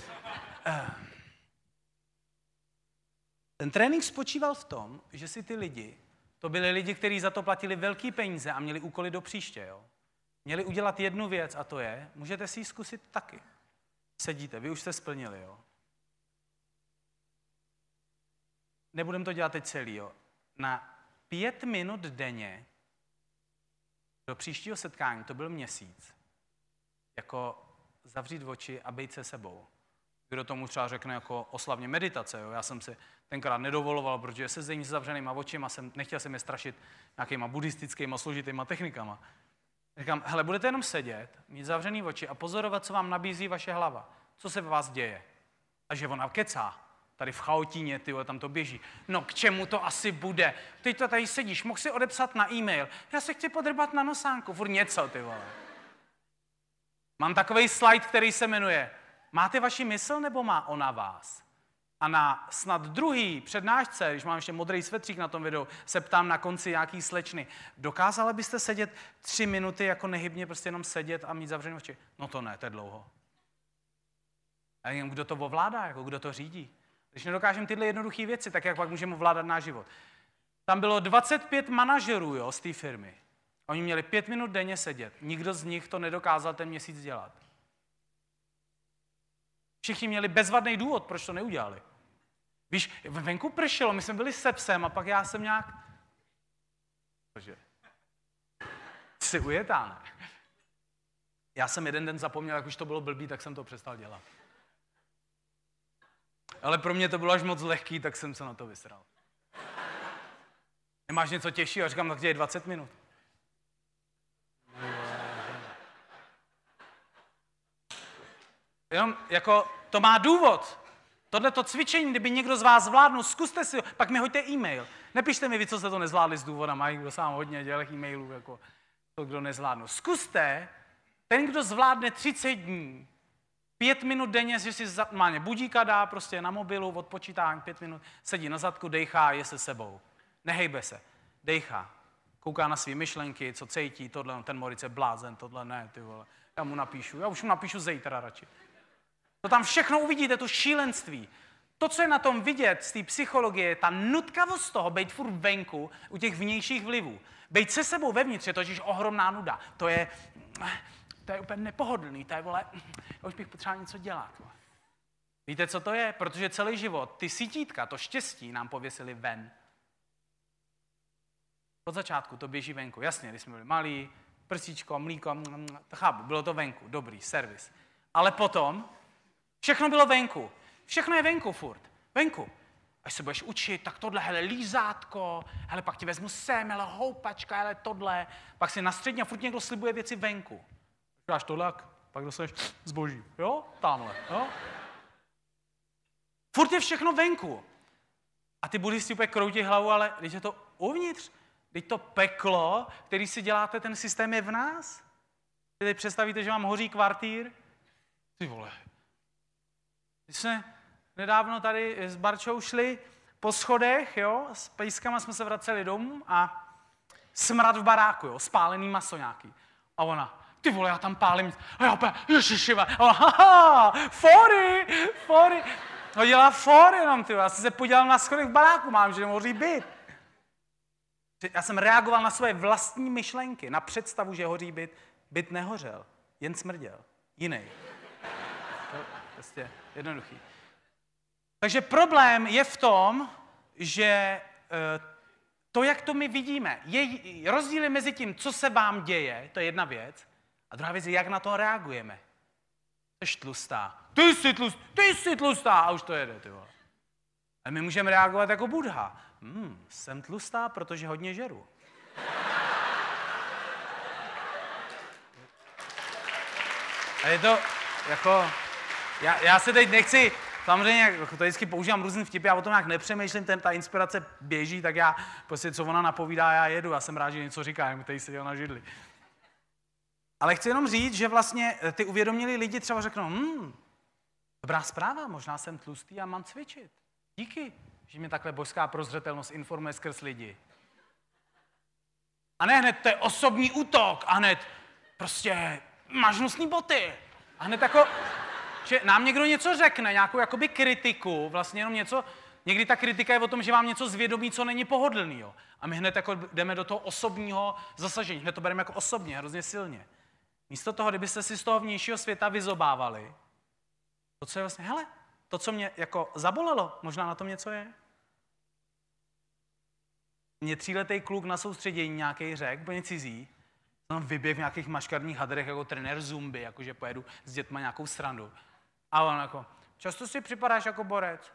Ten trénink spočíval v tom, že si ty lidi, to byli lidi, kteří za to platili velký peníze a měli úkoly do příště, jo. Měli udělat jednu věc a to je, můžete si ji zkusit taky. Sedíte, vy už jste splnili, jo. Nebudem to dělat teď celý, jo. Na 5 minut denně do příštího setkání, to byl měsíc, jako zavřít oči a být se sebou. Kdo tomu třeba řekne jako oslavně meditace, jo. Já jsem si tenkrát nedovoloval, protože sezení s zavřenýma očima, nechtěl jsem je strašit nějakýma buddhistickýma složitýma technikama. Říkám, hele, budete jenom sedět, mít zavřený oči a pozorovat, co vám nabízí vaše hlava. Co se ve vás děje. A že ona kecá. Tady v chaotíně, tyjo, tam to běží. No, k čemu to asi bude? Teď to tady sedíš, mohl si odepsat na e-mail. Já se chci podrbat na nosánku, furt něco, ty vole. Mám takovej slide, který se jmenuje Máte vaši mysl, nebo má ona vás? A na snad druhý přednášce, když mám ještě modrý svetřík na tom videu, se ptám na konci nějaký slečny. Dokázala byste sedět 3 minuty jako nehybně, prostě jenom sedět a mít zavřené oči? No to ne, to je dlouho. A jen kdo to ovládá, jako kdo to řídí? Když nedokážeme tyhle jednoduché věci, tak jak pak můžeme ovládat náš život? Tam bylo 25 manažerů, jo, z té firmy. Oni měli 5 minut denně sedět. Nikdo z nich to nedokázal ten měsíc dělat. Všichni měli bezvadný důvod, proč to neudělali. Víš, venku pršelo, my jsme byli se psem a pak já jsem nějak... Bože. Jsi ujetá, ne? Já jsem jeden den zapomněl, jak už to bylo blbý, tak jsem to přestal dělat. Ale pro mě to bylo až moc lehký, tak jsem se na to vysral. Nemáš něco těžšího? Říkám, tak je 20 minut. Jenom jako to má důvod. Tohleto cvičení, kdyby někdo z vás zvládnul, zkuste si ho, pak mi hoďte e-mail. Nepište mi vy, co jste to nezvládli s důvodem, mají kdo sám hodně dělek e-mailů, jako to, kdo nezvládnul. Zkuste, ten, kdo zvládne 30 dní, 5 minut denně, že si má budíka dá prostě na mobilu, odpočítání 5 minut, sedí na zadku, dejchá, je se sebou. Nehejbe se, dejchá. Kouká na své myšlenky, co cítí, tohle, ten Moritz je blázen, tohle ne, ty vole. Já už mu napíšu zítra radši. To tam všechno uvidíte, to šílenství. To, co je na tom vidět z té psychologie, ta nutkavost toho, být furt venku u těch vnějších vlivů. Bejt se sebou vevnitř je totiž ohromná nuda. To je úplně nepohodlný, to je, vole, já už bych potřeboval něco dělat. Vole. Víte, co to je? Protože celý život, ty sítítka, to štěstí nám pověsili ven. Od začátku to běží venku. Jasně, když jsme byli malí, prsíčko, mlíko, to chápu, bylo to venku, dobrý, servis. Ale potom všechno bylo venku. Všechno je venku furt. Venku. Až se budeš učit, tak tohle, hele, lízátko, hele, pak ti vezmu sem, hele, houpačka, hele, tohle. Pak si na střední a furt někdo slibuje věci venku. Dáš tohle, pak dostaneš zboží. Jo? Tamhle. Jo? Furt je všechno venku. A ty buddhisti úplně kroutí hlavu, ale když je to uvnitř, když to peklo, který si děláte, ten systém je v nás. Vy teď představíte, že vám hoří kvartýr? Ty vole. Když jsme nedávno tady s Barčou šli po schodech, jo, s pejskama jsme se vraceli domů a smrad v baráku, jo, spálený maso nějaký. A ona, ty vole, já tam pálím. A já opět, ježišiva. A ona, haha, fory. No dělá fory jenom, ty. Já jsem se podíval na schodech v baráku, mám, že nemoří byt. Já jsem reagoval na svoje vlastní myšlenky, na představu, že hoří byt. Byt nehořel, jen smrděl. Jiný. To prostě jednoduchý. Takže problém je v tom, že to, jak to my vidíme, je rozdíly mezi tím, co se vám děje, to je jedna věc, a druhá věc je, jak na to reagujeme. Jsi tlustá. Ty jsi tlustá. A už to jede, ty vole. A my můžeme reagovat jako Buddha. Jsem tlustá, protože hodně žeru. A je to jako... Já se teď nechci... Samozřejmě, to vždycky používám různý vtipy, já o tom nějak nepřemýšlím, ta inspirace běží, tak já prostě, co ona napovídá, já jedu. Já jsem rád, že něco říká, jak tady seděl na židli. Ale chci jenom říct, že vlastně ty uvědomilí lidi třeba řeknou, dobrá zpráva, možná jsem tlustý a mám cvičit. Díky, že mě takhle božská prozřetelnost informuje skrz lidi. A ne hned, to je osobní útok, a hned prostě máš nosný boty. A hned jako, že nám někdo něco řekne, nějakou jakoby kritiku, vlastně jenom něco, někdy ta kritika je o tom, že vám něco zvědomí, co není pohodlnýho. A my hned jako jdeme do toho osobního zasažení, hned to bereme jako osobně, hrozně silně. Místo toho, kdybyste si z toho vnějšího světa vyzobávali, to, co je vlastně, hele, to, co mě jako zabolelo, možná na tom něco je. Mě 3letý kluk na soustředění nějaký řekl, úplně cizí, tam vyběh v nějakých maškarních hadrech jako trenér zumby, jakože pojedu s dětma nějakou srandu. A on jako, často si připadáš jako borec.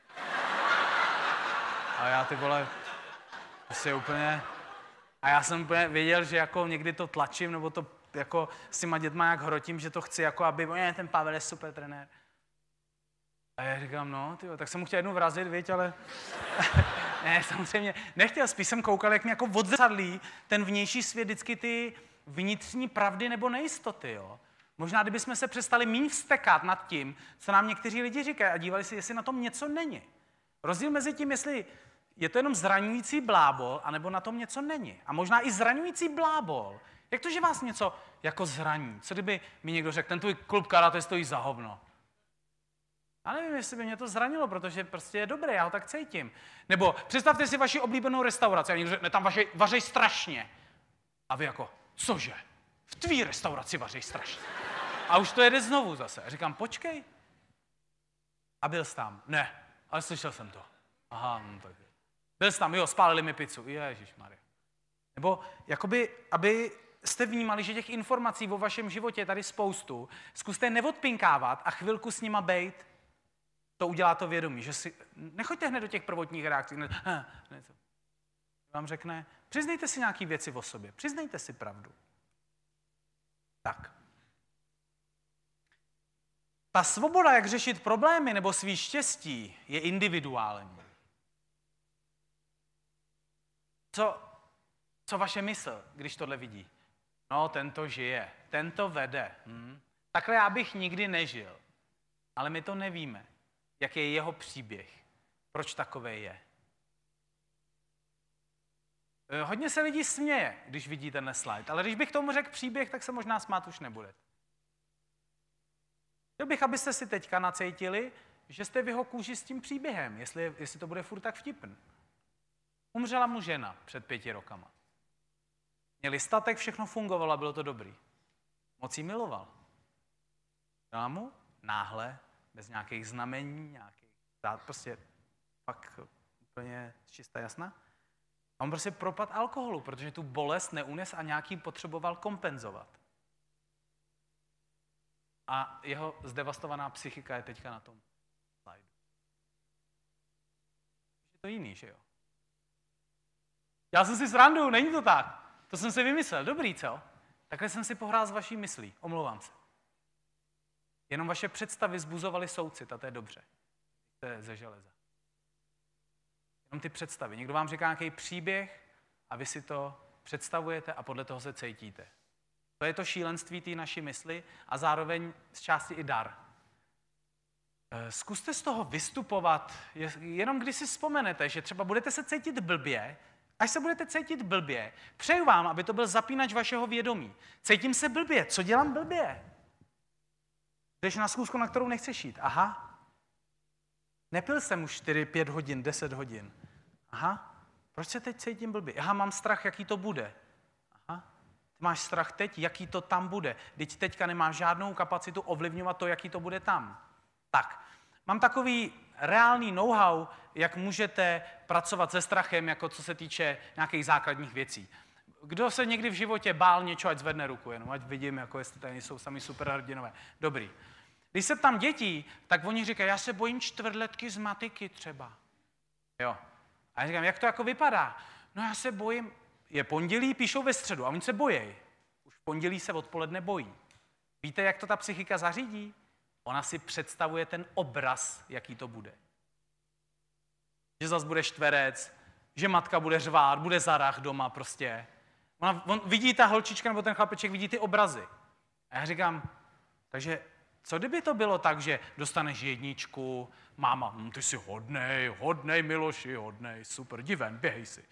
A já ty vole, prostě úplně, a já jsem úplně věděl, že jako někdy to tlačím, nebo to jako s těma dětma jak hrotím, že to chci, jako aby, ten Pavel je super trenér. A já říkám, no, tyjo, tak jsem mu chtěl jednou vrazit, viď, ale ne, samozřejmě nechtěl, spíš jsem koukal, jak mě jako odzrcadlí ten vnější svět vždycky ty vnitřní pravdy nebo nejistoty, jo. Možná, kdybychom se přestali míň vztekat nad tím, co nám někteří lidi říkají a dívali si, jestli na tom něco není. Rozdíl mezi tím, jestli je to jenom zraňující blábol, anebo na tom něco není. A možná i zraňující blábol. Jak to, že vás něco jako zraní? Co kdyby mi někdo řekl, ten tvůj klub karate stojí za hovno? Já nevím, jestli by mě to zranilo, protože prostě je dobré, já ho tak cítím. Nebo představte si vaši oblíbenou restauraci a někdo řekne, tam vařej strašně. A vy jako, cože? V tvý restauraci vařej strašně. A už to jede znovu zase. A říkám, počkej. A byl jsi tam? Ne, ale slyšel jsem to. Aha, tak. Byl jsi tam, jo, spálili mi pizzu. Ježišmarja. Nebo jakoby, aby jste vnímali, že těch informací o vašem životě je tady spoustu, zkuste neodpinkávat a chvilku s nima bejt. To udělá to vědomí, že si, nechoďte hned do těch prvotních reakcí. Vám řekne, přiznejte si nějaké věci o sobě, přiznejte si pravdu. Tak. Ta svoboda, jak řešit problémy nebo svý štěstí, je individuální. Co vaše mysl, když tohle vidí? No, ten to žije, ten to vede. Takhle já bych nikdy nežil. ale my to nevíme, jaký je jeho příběh, proč takový je. Hodně se lidí směje, když vidí tenhle slide, ale když bych tomu řekl příběh, tak se možná smát už nebude. Chtěl bych, abyste si teďka nacítili, že jste v jeho kůži s tím příběhem, jestli to bude furt tak vtipn. Umřela mu žena před 5 rokama. Měli statek, všechno fungovalo a bylo to dobrý. Moc jí miloval. Dala mu náhle, bez nějakých znamení, prostě fakt úplně čistá jasná. A on prostě propad alkoholu, protože tu bolest neunes a nějaký potřeboval kompenzovat. A jeho zdevastovaná psychika je teďka na tom slajdu. Je to jiný, že jo? Já jsem si srandu, není to tak. To jsem si vymyslel. Dobrý, co? Takhle jsem si pohrál s vaší myslí. Omlouvám se. Jenom vaše představy vzbuzovaly soucit a to je dobře. To je ze železa. Jenom ty představy. Někdo vám říká nějaký příběh a vy si to představujete a podle toho se cítíte. To je to šílenství té naší mysli a zároveň z části i dar. Zkuste z toho vystupovat, jenom když si vzpomenete, že třeba budete se cítit blbě, až se budete cítit blbě, přeju vám, aby to byl zapínač vašeho vědomí. Cítím se blbě, co dělám blbě? Jdeš na schůzku, na kterou nechceš jít. Aha. Nepil jsem už 4, 5 hodin, 10 hodin. Aha. Proč se teď cítím blbě? Aha, mám strach, jaký to bude. Aha. Ty máš strach teď, jaký to tam bude. Teď teďka nemáš žádnou kapacitu ovlivňovat to, jaký to bude tam. Tak. Mám takový reálný know-how, jak můžete pracovat se strachem, jako co se týče nějakých základních věcí. Kdo se někdy v životě bál něčeho, ať zvedne ruku, jenom ať vidím, jako jestli tady jsou sami superhrdinové. Dobrý. Když se tam dětí, tak oni říkají, já se bojím čtvrtletky z matiky třeba. Jo. A já říkám, jak to jako vypadá? No já se bojím, je pondělí, píšou ve středu a oni se bojí. Už v pondělí se odpoledne bojí. Víte, jak to ta psychika zařídí? Ona si představuje ten obraz, jaký to bude. Že zas bude čtverec, že matka bude řvát, bude zarach doma prostě. On vidí ta holčička nebo ten chlapeček, vidí ty obrazy. A já říkám, takže co kdyby to bylo tak, že dostaneš 1, máma, ty jsi hodnej Miloši, hodnej, super, diven, běhej si.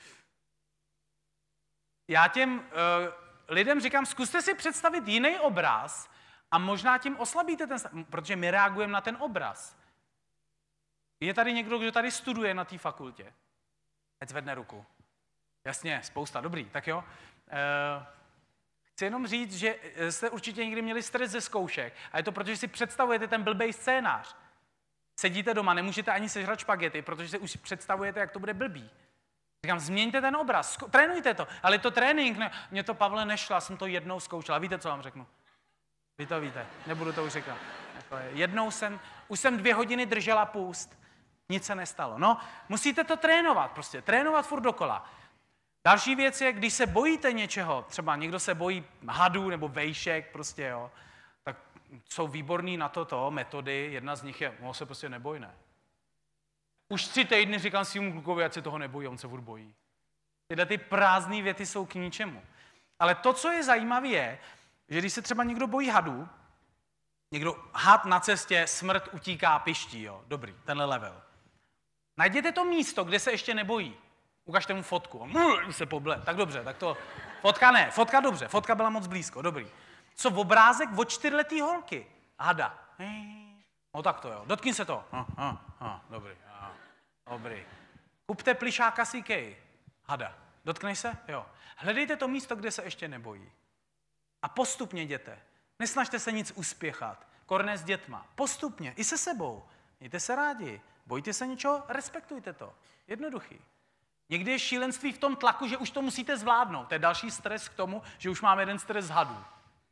Já těm lidem říkám, zkuste si představit jiný obraz a možná tím oslabíte ten, protože my reagujeme na ten obraz. Je tady někdo, kdo tady studuje na té fakultě? Ať zvedne ruku. Jasně, spousta, dobrý, tak jo. Chci jenom říct, že jste určitě někdy měli stres ze zkoušek a je to proto, že si představujete ten blbej scénář. Sedíte doma, nemůžete ani sežrat špagety, protože si už představujete, jak to bude blbý. Říkám, změňte ten obraz, trénujte to, ale je to trénink, mě to, Pavle, nešlo, jsem to jednou zkoušela. Víte, co vám řeknu? Vy to víte, nebudu to už říkat. Jednou už jsem 2 hodiny držela půst, nic se nestalo. No, musíte to trénovat, prostě trénovat furt dokola. Další věc je, když se bojíte něčeho, třeba někdo se bojí hadů nebo vejšek, prostě jo, tak jsou výborný na to metody, jedna z nich je, on se prostě neboj, ne. Už 3 týdny říkám svým klukovi, ať se toho nebojí, on se furt bojí. Tyhle ty prázdné věty jsou k ničemu. Ale to, co je zajímavé, je, že když se třeba někdo bojí hadů, někdo had na cestě, smrt utíká, piští, jo, dobrý, tenhle level. Najděte to místo, kde se ještě nebojí. Ukažte mu fotku. On se poble. Tak dobře, tak to... Fotka ne, fotka dobře, fotka byla moc blízko, dobrý. Co obrázek od 4letý holky? Hada. No tak to jo, dotkni se to. Dobrý, dobrý. Kupte plišáka CK. Hada. Dotknej se? Jo. Hledejte to místo, kde se ještě nebojí. A postupně jděte. Nesnažte se nic uspěchat. Korné s dětma. Postupně, i se sebou. Mějte se rádi. Bojte se něčeho, respektujte to. Jednoduchý. Někdy je šílenství v tom tlaku, že už to musíte zvládnout. To je další stres k tomu, že už máme jeden stres z hadů.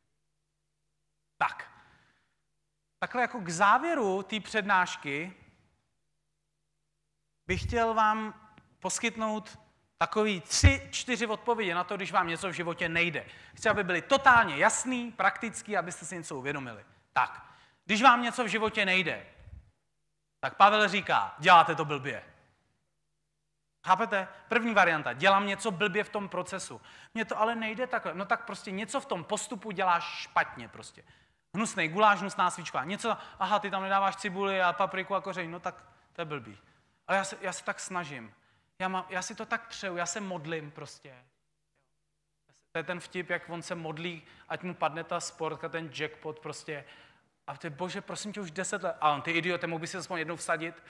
Tak. Takhle jako k závěru té přednášky bych chtěl vám poskytnout takový 3, 4 odpovědi na to, když vám něco v životě nejde. Chci, aby byly totálně jasný, praktický, abyste si něco uvědomili. Tak, když vám něco v životě nejde, tak Pavel říká, děláte to blbě. Chápete? První varianta, dělám něco blbě v tom procesu. Mně to ale nejde takhle. No tak prostě něco v tom postupu děláš špatně prostě. Hnusný guláš, hnusná svíčka. Něco, aha, ty tam nedáváš cibuli a papriku a koření, no tak to je blbý. Ale já se tak snažím. Já si to tak přeju, já se modlím prostě. To je ten vtip, jak on se modlí, ať mu padne ta sportka, ten jackpot prostě. A ty, bože, prosím tě, už 10 let. A on, ty idiote, mohl by si aspoň jednou vsadit.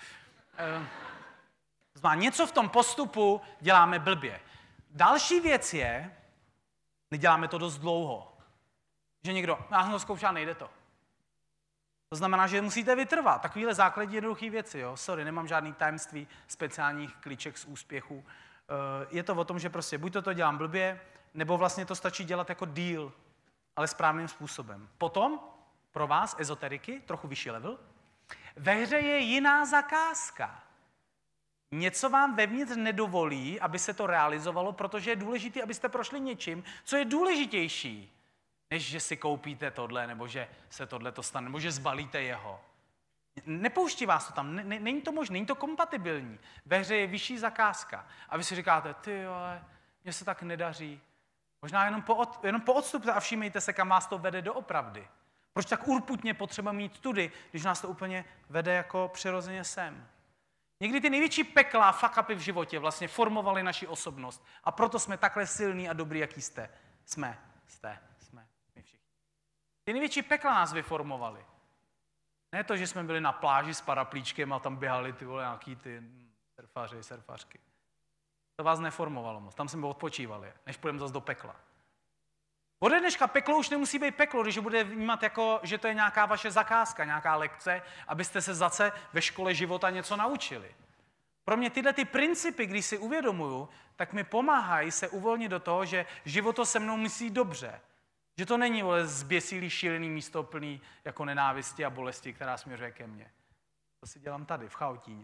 Něco v tom postupu děláme blbě. Další věc je, neděláme to dost dlouho. Že někdo, já jsem to zkoušel, nejde to. To znamená, že musíte vytrvat. Takovýhle základní jednoduché věci. Jo? Sorry, nemám žádný tajemství speciálních klíček z úspěchu. Je to o tom, že prostě buď to dělám blbě, nebo vlastně to stačí dělat jako deal, ale správným způsobem. Potom, pro vás, ezoteriky, trochu vyšší level, ve hře je jiná zakázka. Něco vám vevnitř nedovolí, aby se to realizovalo, protože je důležité, abyste prošli něčím, co je důležitější, než že si koupíte tohle, nebo že se tohle to stane, nebo že zbalíte jeho. Nepouští vás to tam, není to možné, není to kompatibilní. Ve hře je vyšší zakázka. A vy si říkáte, ty ale mně se tak nedaří. Možná jenom poodstupte a všímejte se, kam vás to vede doopravdy. Proč tak urputně potřeba mít tudy, když nás to úplně vede jako přirozeně sem? Někdy ty největší pekla a fuck upy v životě vlastně formovaly naši osobnost. A proto jsme takhle silní a dobrý, jaký jste. Jsme my všichni. Ty největší pekla nás vyformovaly. Ne to, že jsme byli na pláži s paraplíčkem a tam běhali ty vole nějaký ty surfařky. To vás neformovalo moc. Tam jsme odpočívali, než půjdeme zase do pekla. Ode dneška peklo už nemusí být peklo, když bude vnímat jako, že to je nějaká vaše zakázka, nějaká lekce, abyste se zase ve škole života něco naučili. Pro mě tyhle ty principy, když si uvědomuju, tak mi pomáhají se uvolnit do toho, že život to se mnou myslí dobře. Že to není zběsilý, šílený místo plný jako nenávisti a bolesti, která směřuje ke mně. To si dělám tady, v Chaotíně.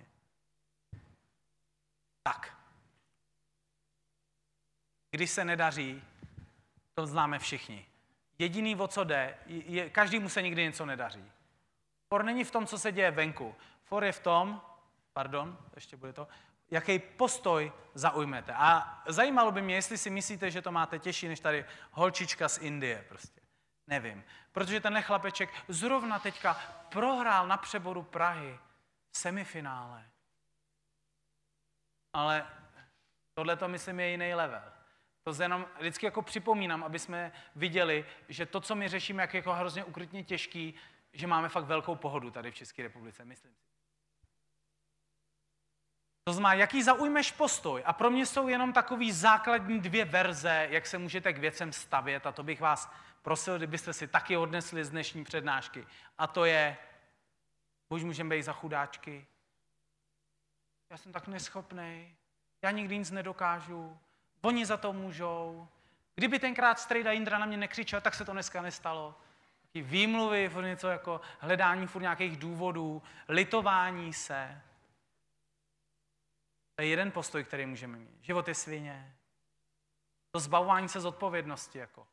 Tak. Když se nedaří, to známe všichni. Jediný, o co jde, každému se nikdy něco nedaří. For není v tom, co se děje venku. For je v tom, ještě bude to, jaký postoj zaujmete. A zajímalo by mě, jestli si myslíte, že to máte těžší, než tady holčička z Indie prostě. Nevím. Protože tenhle chlapeček zrovna teďka prohrál na přeboru Prahy v semifinále. Ale tohle to myslím je jiný level. To se jenom vždycky jako připomínám, aby jsme viděli, že to, co my řešíme, jak jako hrozně ukrutně těžký, že máme fakt velkou pohodu tady v České republice, myslím si. To znamená, jaký zaujmeš postoj. A pro mě jsou jenom takový základní 2 verze, jak se můžete k věcem stavět. A to bych vás prosil, kdybyste si taky odnesli z dnešní přednášky. A to je, buď můžeme být za chudáčky. Já jsem tak neschopnej. Já nikdy nic nedokážu. Oni za to můžou. Kdyby tenkrát strejda Jindra na mě nekřičel, tak se to dneska nestalo. Taky výmluvy, něco jako hledání furt nějakých důvodů, litování se. To je jeden postoj, který můžeme mít. Život je svině. To zbavování se z odpovědnosti. Jako.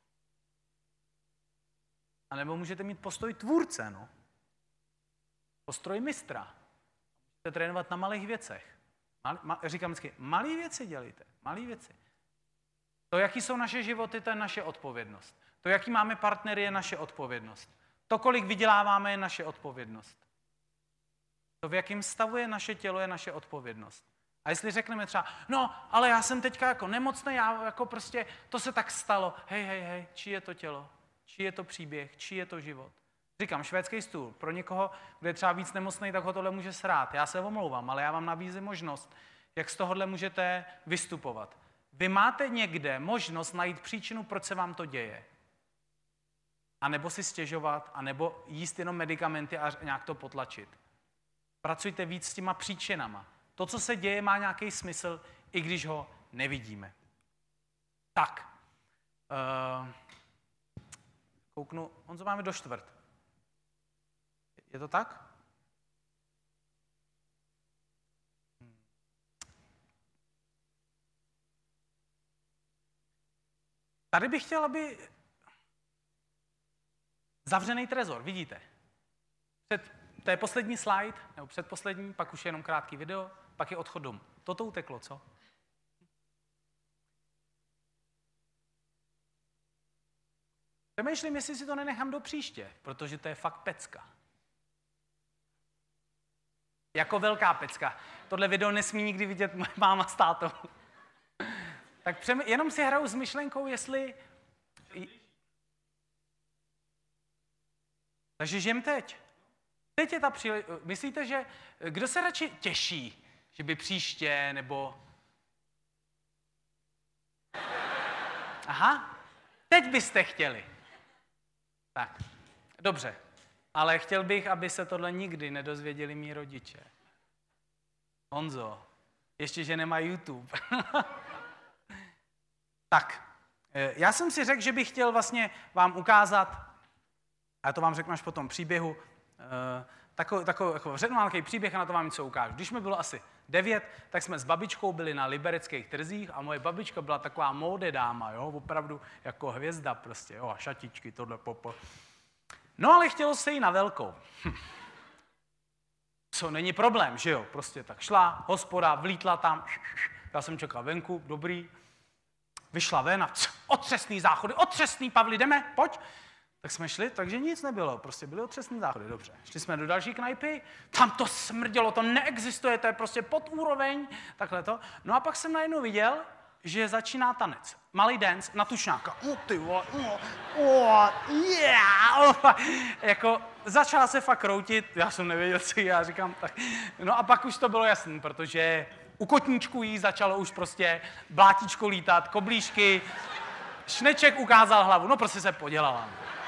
A nebo můžete mít postoj tvůrce. No. Postoj mistra. Můžete trénovat na malých věcech. Říkám vždycky, malé věci dělejte. Malé věci. To, jaký jsou naše životy, to je naše odpovědnost. To, jaký máme partnery, je naše odpovědnost. To, kolik vyděláváme, je naše odpovědnost. To, v jakém stavu je naše tělo, je naše odpovědnost. A jestli řekneme třeba, no, ale já jsem teďka jako nemocný, já jako prostě, to se tak stalo. Hej, čí je to tělo? Čí je to příběh? Čí je to život? Říkám, švédský stůl. Pro někoho, kdo je třeba víc nemocný, tak ho tohle může srát. Já se omlouvám, ale já vám nabízím možnost, jak z tohohle můžete vystupovat. Vy máte někde možnost najít příčinu, proč se vám to děje. A nebo si stěžovat, a nebo jíst jenom medikamenty a nějak to potlačit. Pracujte víc s těma příčinama. To, co se děje, má nějaký smysl, i když ho nevidíme. Tak. Kouknu, Honzo, máme do 4. Je to tak? Tady bych chtěl, aby zavřený trezor, vidíte? To je poslední slide, nebo předposlední, pak už je jenom krátký video, pak je odchod domů. Toto uteklo, co? Přemýšlím, jestli si to nenechám do příště, protože to je fakt pecka. Jako velká pecka. Tohle video nesmí nikdy vidět moje máma s tátou. Tak jenom si hraju s myšlenkou, jestli... Takže žijem teď. Teď je ta příležitost. Myslíte, že... Kdo se radši těší, že by příště, nebo... Aha, teď byste chtěli. Tak, dobře. Ale chtěl bych, aby se tohle nikdy nedozvěděli mý rodiče. Honzo, ještě, že nemá YouTube. Tak, já jsem si řekl, že bych chtěl vlastně vám ukázat, a to vám řeknu až po tom příběhu, řeknu vám takový příběh a na to vám něco ukážu. Když mi bylo asi 9, tak jsme s babičkou byli na libereckých trzích a moje babička byla taková móde dáma, jo, opravdu jako hvězda prostě, jo, a šatičky, tohle popo. No ale chtělo se jí na velkou. Co není problém, že jo? Prostě tak šla, hospoda, vlítla tam, já jsem čekal venku, dobrý. Vyšla ven a otřesný záchody, otřesný, Pavli, jdeme, pojď. Tak jsme šli, takže nic nebylo, prostě byly otřesný záchody, dobře. Šli jsme do další knajpy, tam to smrdělo, to neexistuje, to je prostě pod úroveň, takhle to. No a pak jsem najednou viděl, že začíná tanec. Malý dance na tušňáka. Ty vole, yeah. Jako začala se fakt kroutit, já jsem nevěděl, co já říkám. Tak. No a pak už to bylo jasný, protože u kotníčku jí začalo už prostě blátíčko lítat, koblížky, šneček ukázal hlavu, no prostě se podělala.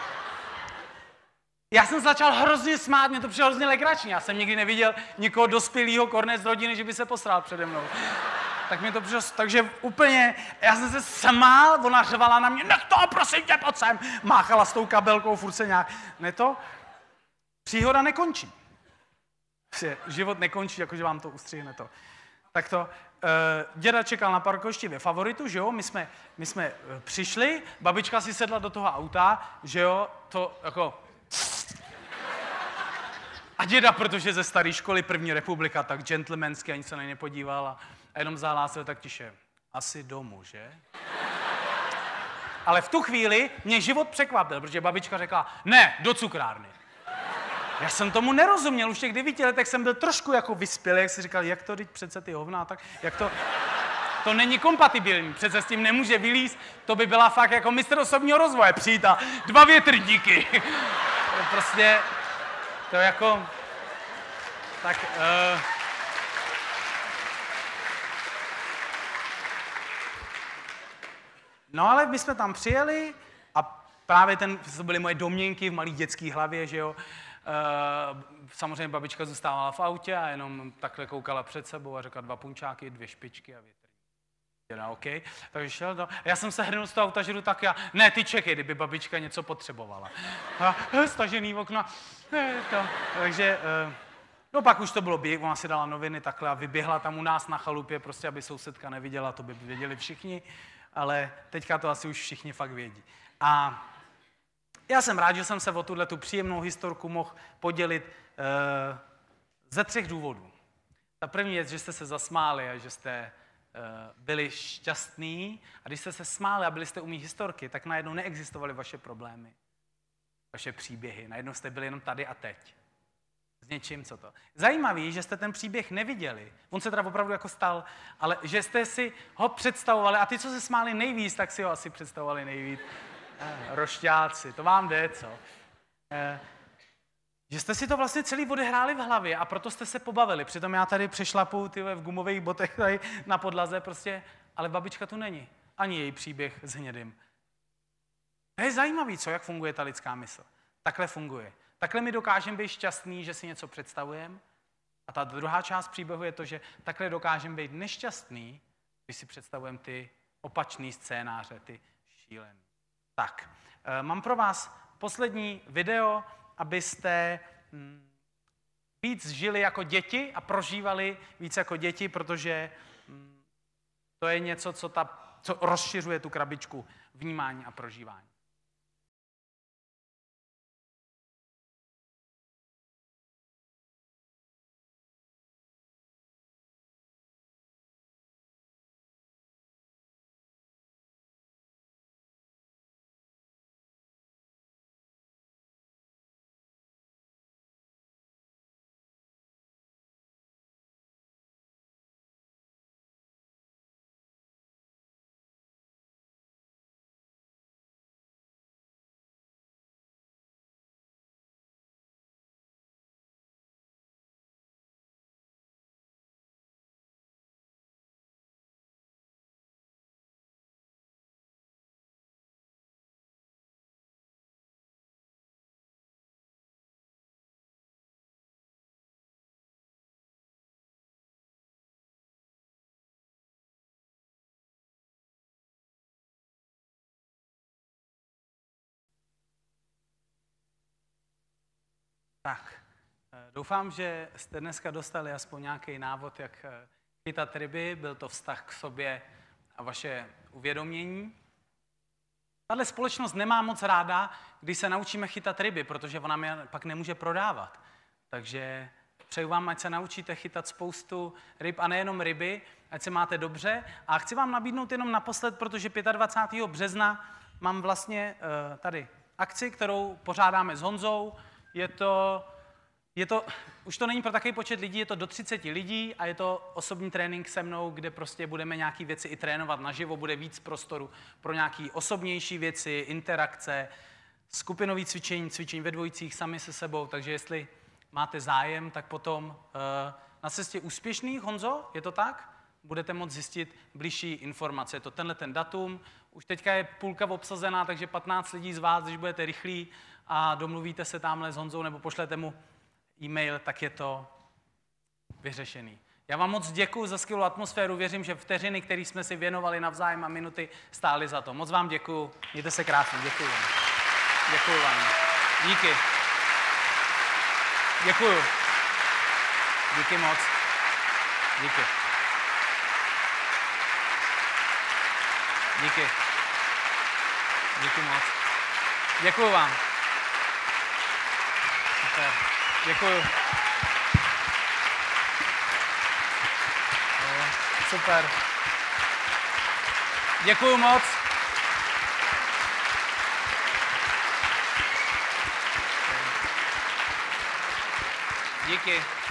Já jsem začal hrozně smát, mě to přišlo hrozně legrační, já jsem nikdy neviděl nikoho dospělého kornec z rodiny, že by se posral přede mnou. Tak mi to přišlo, takže úplně, já jsem se smál, ona řvala na mě, nech to, prosím tě, pojď sem, máchala s tou kabelkou, furt se nějak, ne to, příhoda nekončí. Život nekončí, jakože vám to ustřihne to. Tak to, děda čekal na parkovišti ve Favoritu, že jo, my jsme přišli, babička si sedla do toho auta, že jo, to jako... A děda, protože ze staré školy první republika, tak gentlemansky ani se na ně nepodíval a jenom zahlásil tak tiše. Asi domů, že? Ale v tu chvíli mě život překvapil, protože babička řekla, ne, do cukrárny. Já jsem tomu nerozuměl, už v těch 9 letech jsem byl trošku jako vyspělý, jak si říkal, jak to teď přece ty hovna, tak jak to... To není kompatibilní, přece s tím nemůže vylízt, to by byla fakt jako mistr osobního rozvoje, přijít a 2 větrníky. Prostě, to jako... Tak... No ale my jsme tam přijeli a právě to byly moje domněnky v malý dětský hlavě, že jo. Samozřejmě babička zůstávala v autě a jenom takhle koukala před sebou a řekla 2 punčáky, 2 špičky a větrník. OK. Takže šel do... Já jsem se hrnul z toho auta, že jdu tak ne, ty čekej, kdyby babička něco potřebovala. A stažený okna. Takže... No pak už to bylo běh, ona si dala noviny takhle a vyběhla tam u nás na chalupě, prostě aby sousedka neviděla, to by věděli všichni, ale teďka to asi už všichni fakt vědí. A já jsem rád, že jsem se o tu příjemnou historku mohl podělit ze 3 důvodů. Ta první věc, že jste se zasmáli a že jste byli šťastní a když jste se smáli a byli jste u mých historky, tak najednou neexistovaly vaše problémy, vaše příběhy, najednou jste byli jenom tady a teď. S něčím, co to. Zajímavý, že jste ten příběh neviděli. On se teda opravdu jako stal, ale že jste si ho představovali a ty, co se smáli nejvíc, tak si ho asi představovali nejvíc. Rošťáci, to vám jde, co? Že jste si to vlastně celý odehráli v hlavě a proto jste se pobavili. Přitom já tady přešlapu v gumových botech tady na podlaze prostě, ale babička tu není. Ani její příběh s hnědým. To je zajímavý, co, jak funguje ta lidská mysl. Takhle funguje. Takhle my dokážeme být šťastný, že si něco představujeme. A ta druhá část příběhu je to, že takhle dokážeme být nešťastný, když si představujeme ty opačný scénáře, ty šílený. Tak, mám pro vás poslední video, abyste víc žili jako děti a prožívali víc jako děti, protože to je něco, co rozšiřuje tu krabičku vnímání a prožívání. Tak, doufám, že jste dneska dostali aspoň nějaký návod, jak chytat ryby. Byl to vztah k sobě a vaše uvědomění. Tahle společnost nemá moc ráda, když se naučíme chytat ryby, protože ona je pak nemůže prodávat. Takže přeju vám, ať se naučíte chytat spoustu ryb a nejenom ryby, ať se máte dobře. A chci vám nabídnout jenom naposled, protože 25. března mám vlastně tady akci, kterou pořádáme s Honzou. Už to není pro takový počet lidí, je to do 30 lidí a je to osobní trénink se mnou, kde prostě budeme nějaké věci i trénovat naživo, bude víc prostoru pro nějaké osobnější věci, interakce, skupinové cvičení ve dvojicích, sami se sebou, takže jestli máte zájem, tak potom na cestě úspěšných, Honzo, je to tak? Budete moct zjistit blížší informace. Je to tenhle ten datum, už teďka je půlka obsazená, takže 15 lidí z vás, když budete rychlí a domluvíte se tamhle s Honzou nebo pošlete mu e-mail, tak je to vyřešený. Já vám moc děkuji za skvělou atmosféru, věřím, že vteřiny, které jsme si věnovali navzájem a minuty, stály za to. Moc vám děkuji, mějte se krásně, děkuji vám. Děkuji vám. Díky. Děkuji. Díky moc. Díky. Díky. Díky moc. Děkuji vám. Super. Děkuji. Super. Děkuji moc. Díky.